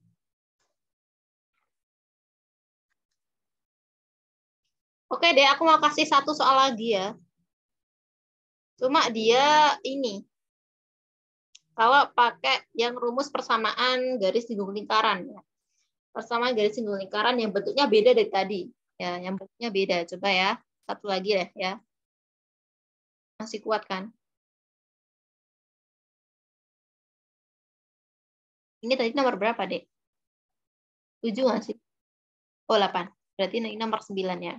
Oke deh, aku mau kasih satu soal lagi ya. Cuma dia ini. Kalau pakai yang rumus persamaan garis singgung lingkaran. Ya. Persamaan garis singgung lingkaran yang bentuknya beda dari tadi. Ya, yang bentuknya beda. Coba ya. Satu lagi deh ya. Masih kuat kan? Ini tadi nomor berapa, Dek? tujuh nggak sih? Oh, delapan. Berarti ini nomor sembilan ya.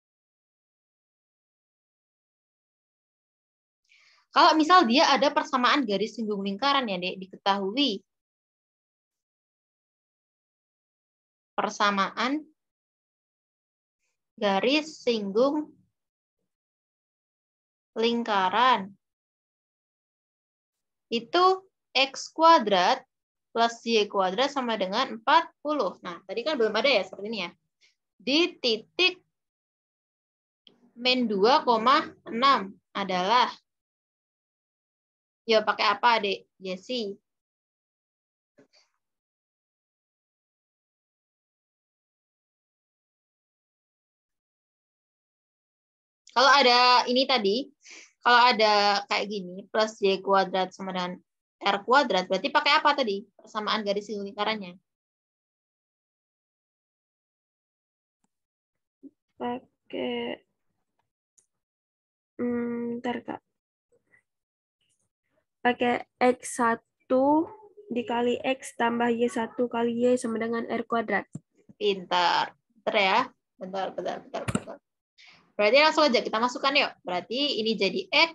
Kalau misal dia ada persamaan garis singgung lingkaran ya, Dek, diketahui. Persamaan garis singgung lingkaran. Itu X kuadrat plus Y kuadrat sama dengan empat puluh. Nah, tadi kan belum ada ya, seperti ini ya. Di titik min dua koma enam adalah, ya pakai apa, Dek? Jesse. Kalau ada ini tadi, kalau ada kayak gini, plus Y kuadrat sama dengan R kuadrat, berarti pakai apa tadi? Persamaan garis singgung lingkarannya. Pakai, hmm, ntar Kak. Pakai X satu dikali X tambah Y satu kali Y sama dengan R kuadrat. Pintar. Bentar ya. Bentar, bentar, bentar, bentar. Berarti langsung aja kita masukkan yuk. Berarti ini jadi X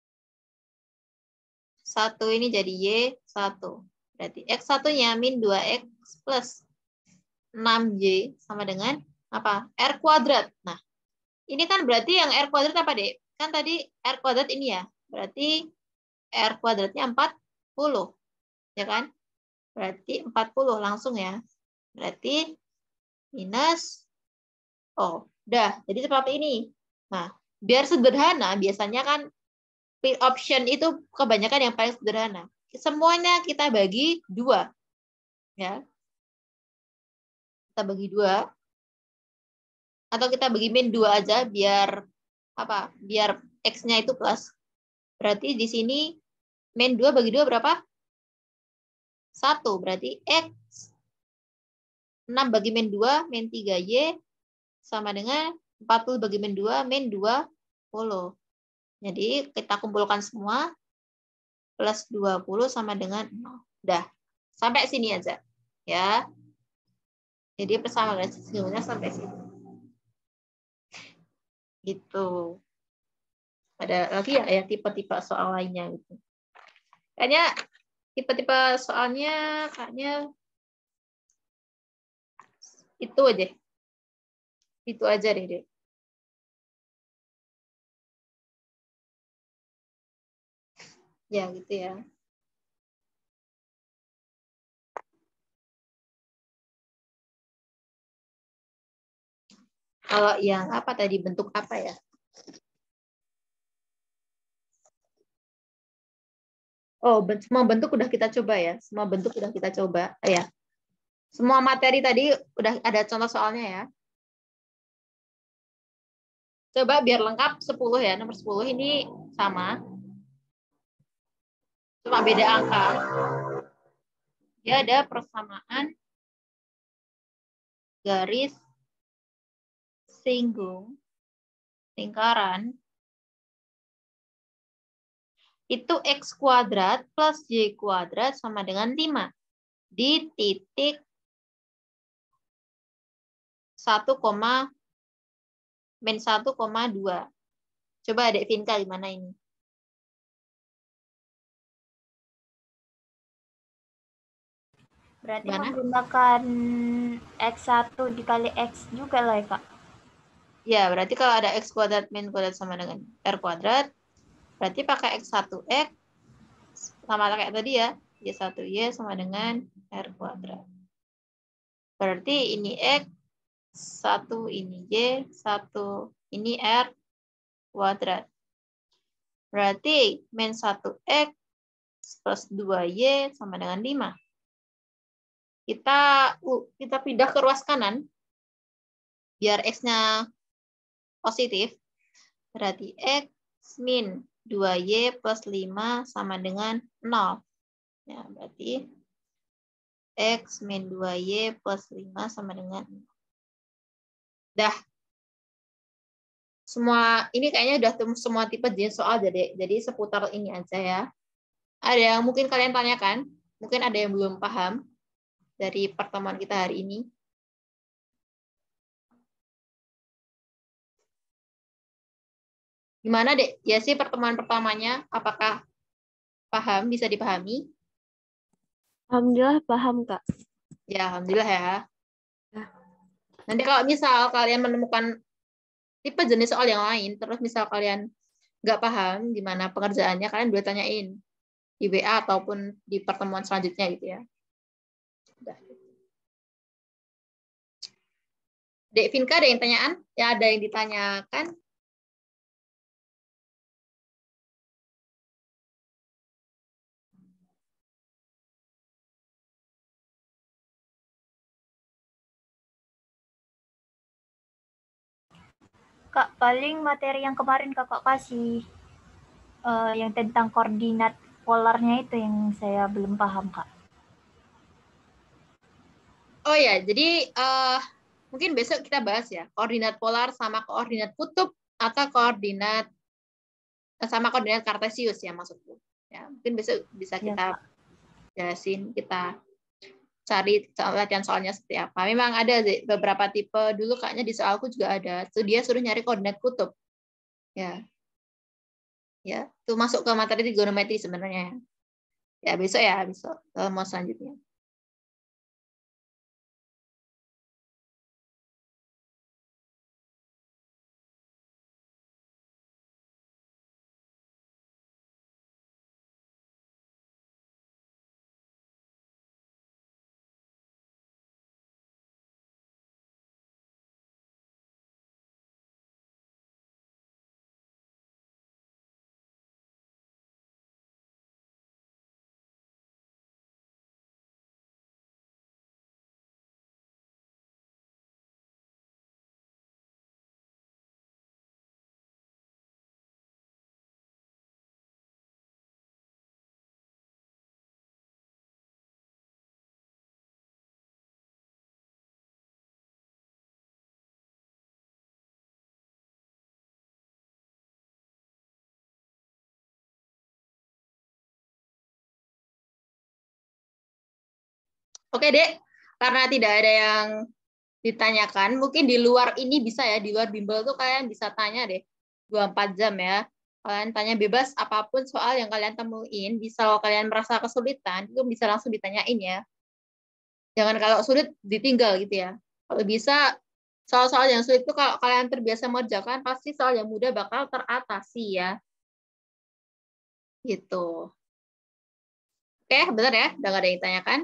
satu, ini jadi Y satu. Berarti X satu-nya min dua X plus enam Y sama dengan apa? R kuadrat. Nah, ini kan berarti yang R kuadrat apa, Dek? Kan tadi R kuadrat ini ya. Berarti R kuadratnya empat puluh. Ya kan? Berarti empat puluh langsung ya. Berarti minus. Oh, udah. Jadi seperti ini. Nah, biar sederhana, biasanya kan option itu kebanyakan yang paling sederhana. Semuanya kita bagi dua. Ya. Kita bagi dua. Atau kita bagi min dua aja biar apa? Biar X-nya itu plus. Berarti di sini min dua bagi dua berapa? satu. Berarti X enam bagi min dua, min tiga Y sama dengan empat puluh bagi min dua, min dua puluh. Jadi kita kumpulkan semua plus dua puluh sama dengan nol. Udah. Sampai sini aja. Ya. Jadi persamaan garis singgungannya sampai sini. Gitu. Ada lagi ya, ya tipe-tipe soal lainnya gitu. Kayaknya tipe-tipe soalnya kayaknya itu aja. Itu aja deh, deh. Ya, gitu ya. Kalau yang apa tadi, bentuk apa ya? Oh, semua bentuk udah kita coba ya. Semua bentuk udah kita coba. Ya. Semua materi tadi udah ada contoh soalnya ya. Coba biar lengkap sepuluh ya. Nomor sepuluh ini sama. Cuma beda angka. Dia ada persamaan garis singgung lingkaran itu X kuadrat plus Y kuadrat sama dengan lima di titik satu, min satu koma dua. Coba Adek Vinka gimana ini? Berarti Gimana? menggunakan X satu dikali X juga lah ya, Kak? Ya, berarti kalau ada X kuadrat min kuadrat sama dengan R kuadrat, berarti pakai X satu X sama kayak tadi ya, Y satu Y sama dengan R kuadrat. Berarti ini X, satu ini Y, satu ini R kuadrat. Berarti min satu X plus dua Y sama dengan lima. Kita uh, kita pindah ke ruas kanan, biar X-nya positif. Berarti X min dua Y plus lima sama dengan nol. Ya, berarti X min dua Y plus lima sama dengan nol. Dah. Semua ini kayaknya udah semua tipe jenis soal, jadi jadi seputar ini aja ya. Ada yang mungkin kalian tanyakan, mungkin ada yang belum paham dari pertemuan kita hari ini. Gimana, Dek? Ya sih pertemuan pertamanya, apakah paham, bisa dipahami? Alhamdulillah paham, Kak. Ya, alhamdulillah ya. Nanti kalau misal kalian menemukan tipe jenis soal yang lain, terus misal kalian nggak paham gimana pengerjaannya, kalian boleh tanyain di W A ataupun di pertemuan selanjutnya gitu ya. Udah. Dek Vinka ada yang tanyaan? Ya, ada yang ditanyakan? Kak, paling materi yang kemarin kakak kasih uh, yang tentang koordinat polarnya itu yang saya belum paham, Kak. Oh ya, jadi uh, mungkin besok kita bahas ya, koordinat polar sama koordinat kutub atau koordinat sama koordinat kartesius ya maksudku. Ya, mungkin besok bisa kita ya, jelasin, kita cari latihan soalnya seperti apa. Memang ada beberapa tipe, dulu kayaknya di soalku juga ada. Tuh dia suruh nyari koordinat kutub. Ya. Ya, itu masuk ke materi trigonometri sebenarnya. Ya, besok ya, besok mau selanjutnya. Oke, Dek. Karena tidak ada yang ditanyakan, mungkin di luar ini bisa ya, di luar bimbel tuh kalian bisa tanya deh. dua puluh empat jam ya. Kalian tanya bebas apapun soal yang kalian temuin, bisa kalau kalian merasa kesulitan, itu bisa langsung ditanyain ya. Jangan kalau sulit ditinggal gitu ya. Kalau bisa soal-soal yang sulit itu kalau kalian terbiasa mengerjakan, pasti soal yang mudah bakal teratasi ya. Gitu. Oke, benar ya? Udah nggak ada yang ditanyakan?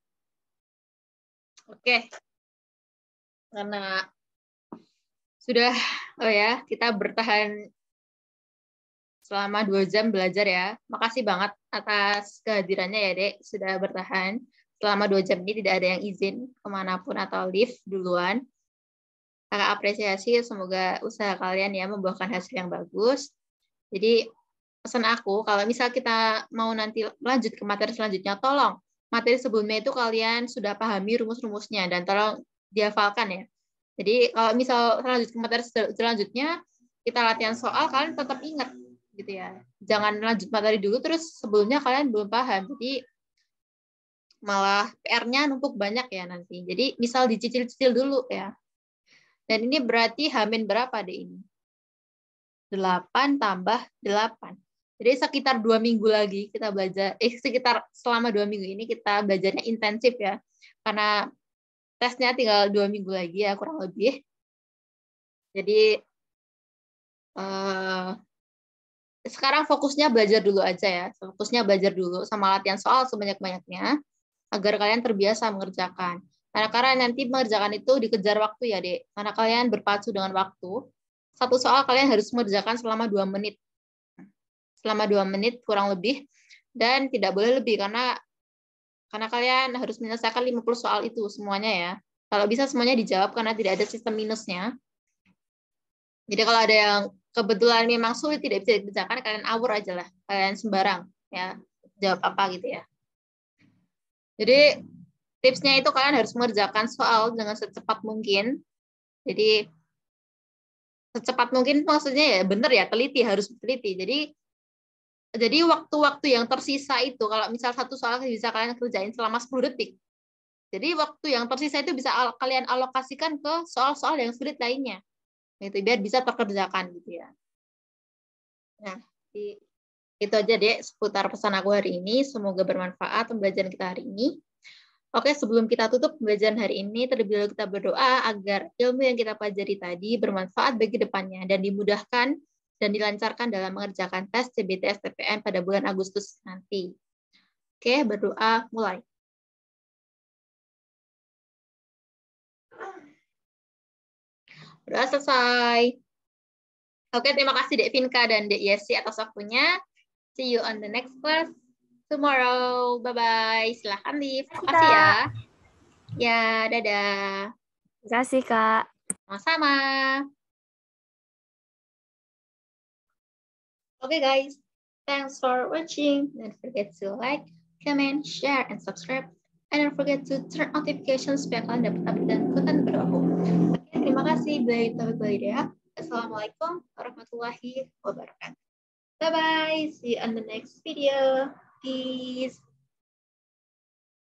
Oke. Karena sudah, oh ya, kita bertahan selama dua jam belajar ya. Makasih banget atas kehadirannya ya, Dek. Sudah bertahan. Selama dua jam ini tidak ada yang izin kemanapun atau leave duluan. Kakak apresiasi, semoga usaha kalian ya membuahkan hasil yang bagus. Jadi, pesan aku, kalau misal kita mau nanti lanjut ke materi selanjutnya, tolong materi sebelumnya itu kalian sudah pahami rumus-rumusnya, dan tolong dihafalkan ya. Jadi, kalau misal lanjut ke materi selanjutnya, kita latihan soal, kalian tetap ingat gitu ya. Jangan lanjut materi dulu terus sebelumnya kalian belum paham. Jadi malah P R-nya numpuk banyak ya nanti. Jadi misal dicicil-cicil dulu ya. Dan ini berarti Hamin berapa deh ini? delapan tambah delapan. Jadi sekitar dua minggu lagi kita belajar, eh sekitar selama dua minggu ini kita belajarnya intensif ya. Karena tesnya tinggal dua minggu lagi ya kurang lebih. Jadi eh, sekarang fokusnya belajar dulu aja ya. Fokusnya belajar dulu sama latihan soal sebanyak-banyaknya agar kalian terbiasa mengerjakan. Karena karena nanti mengerjakan itu dikejar waktu ya, Dek. Karena kalian berpacu dengan waktu. Satu soal kalian harus mengerjakan selama dua menit. Selama dua menit kurang lebih. Dan tidak boleh lebih karena karena kalian harus menyelesaikan lima puluh soal itu semuanya ya. Kalau bisa semuanya dijawab karena tidak ada sistem minusnya. Jadi kalau ada yang kebetulan memang sulit tidak bisa dikerjakan, kalian awur aja lah, kalian sembarang ya jawab apa gitu ya. Jadi tipsnya itu kalian harus mengerjakan soal dengan secepat mungkin. Jadi secepat mungkin maksudnya ya benar ya, teliti, harus teliti. Jadi jadi waktu-waktu yang tersisa itu kalau misal satu soal bisa kalian kerjain selama sepuluh detik. Jadi waktu yang tersisa itu bisa kalian alokasikan ke soal-soal yang sulit lainnya. Gitu, biar bisa terkerjakan gitu ya. Nah, itu aja deh seputar pesan aku hari ini. Semoga bermanfaat pembelajaran kita hari ini. Oke, sebelum kita tutup pembelajaran hari ini, terlebih dahulu kita berdoa agar ilmu yang kita pelajari tadi bermanfaat bagi depannya dan dimudahkan dan dilancarkan dalam mengerjakan tes C B T S P T N pada bulan Agustus nanti. Oke, berdoa mulai. Berdoa selesai. Oke, terima kasih Dek Vinka dan Dek Yesi atas waktunya. See you on the next class tomorrow. Bye-bye. Silahkan leave. Terima kasih ya. Ya, dadah. Terima kasih, Kak. Sama-sama. Oke, guys. Thanks for watching. Don't forget to like, comment, share, and subscribe. And don't forget to turn notifications supaya kalian dapat update dan konten baru aku. Oke, terima kasih. Bye-bye. Assalamualaikum warahmatullahi wabarakatuh. Bye-bye. See you on the next video. Peace.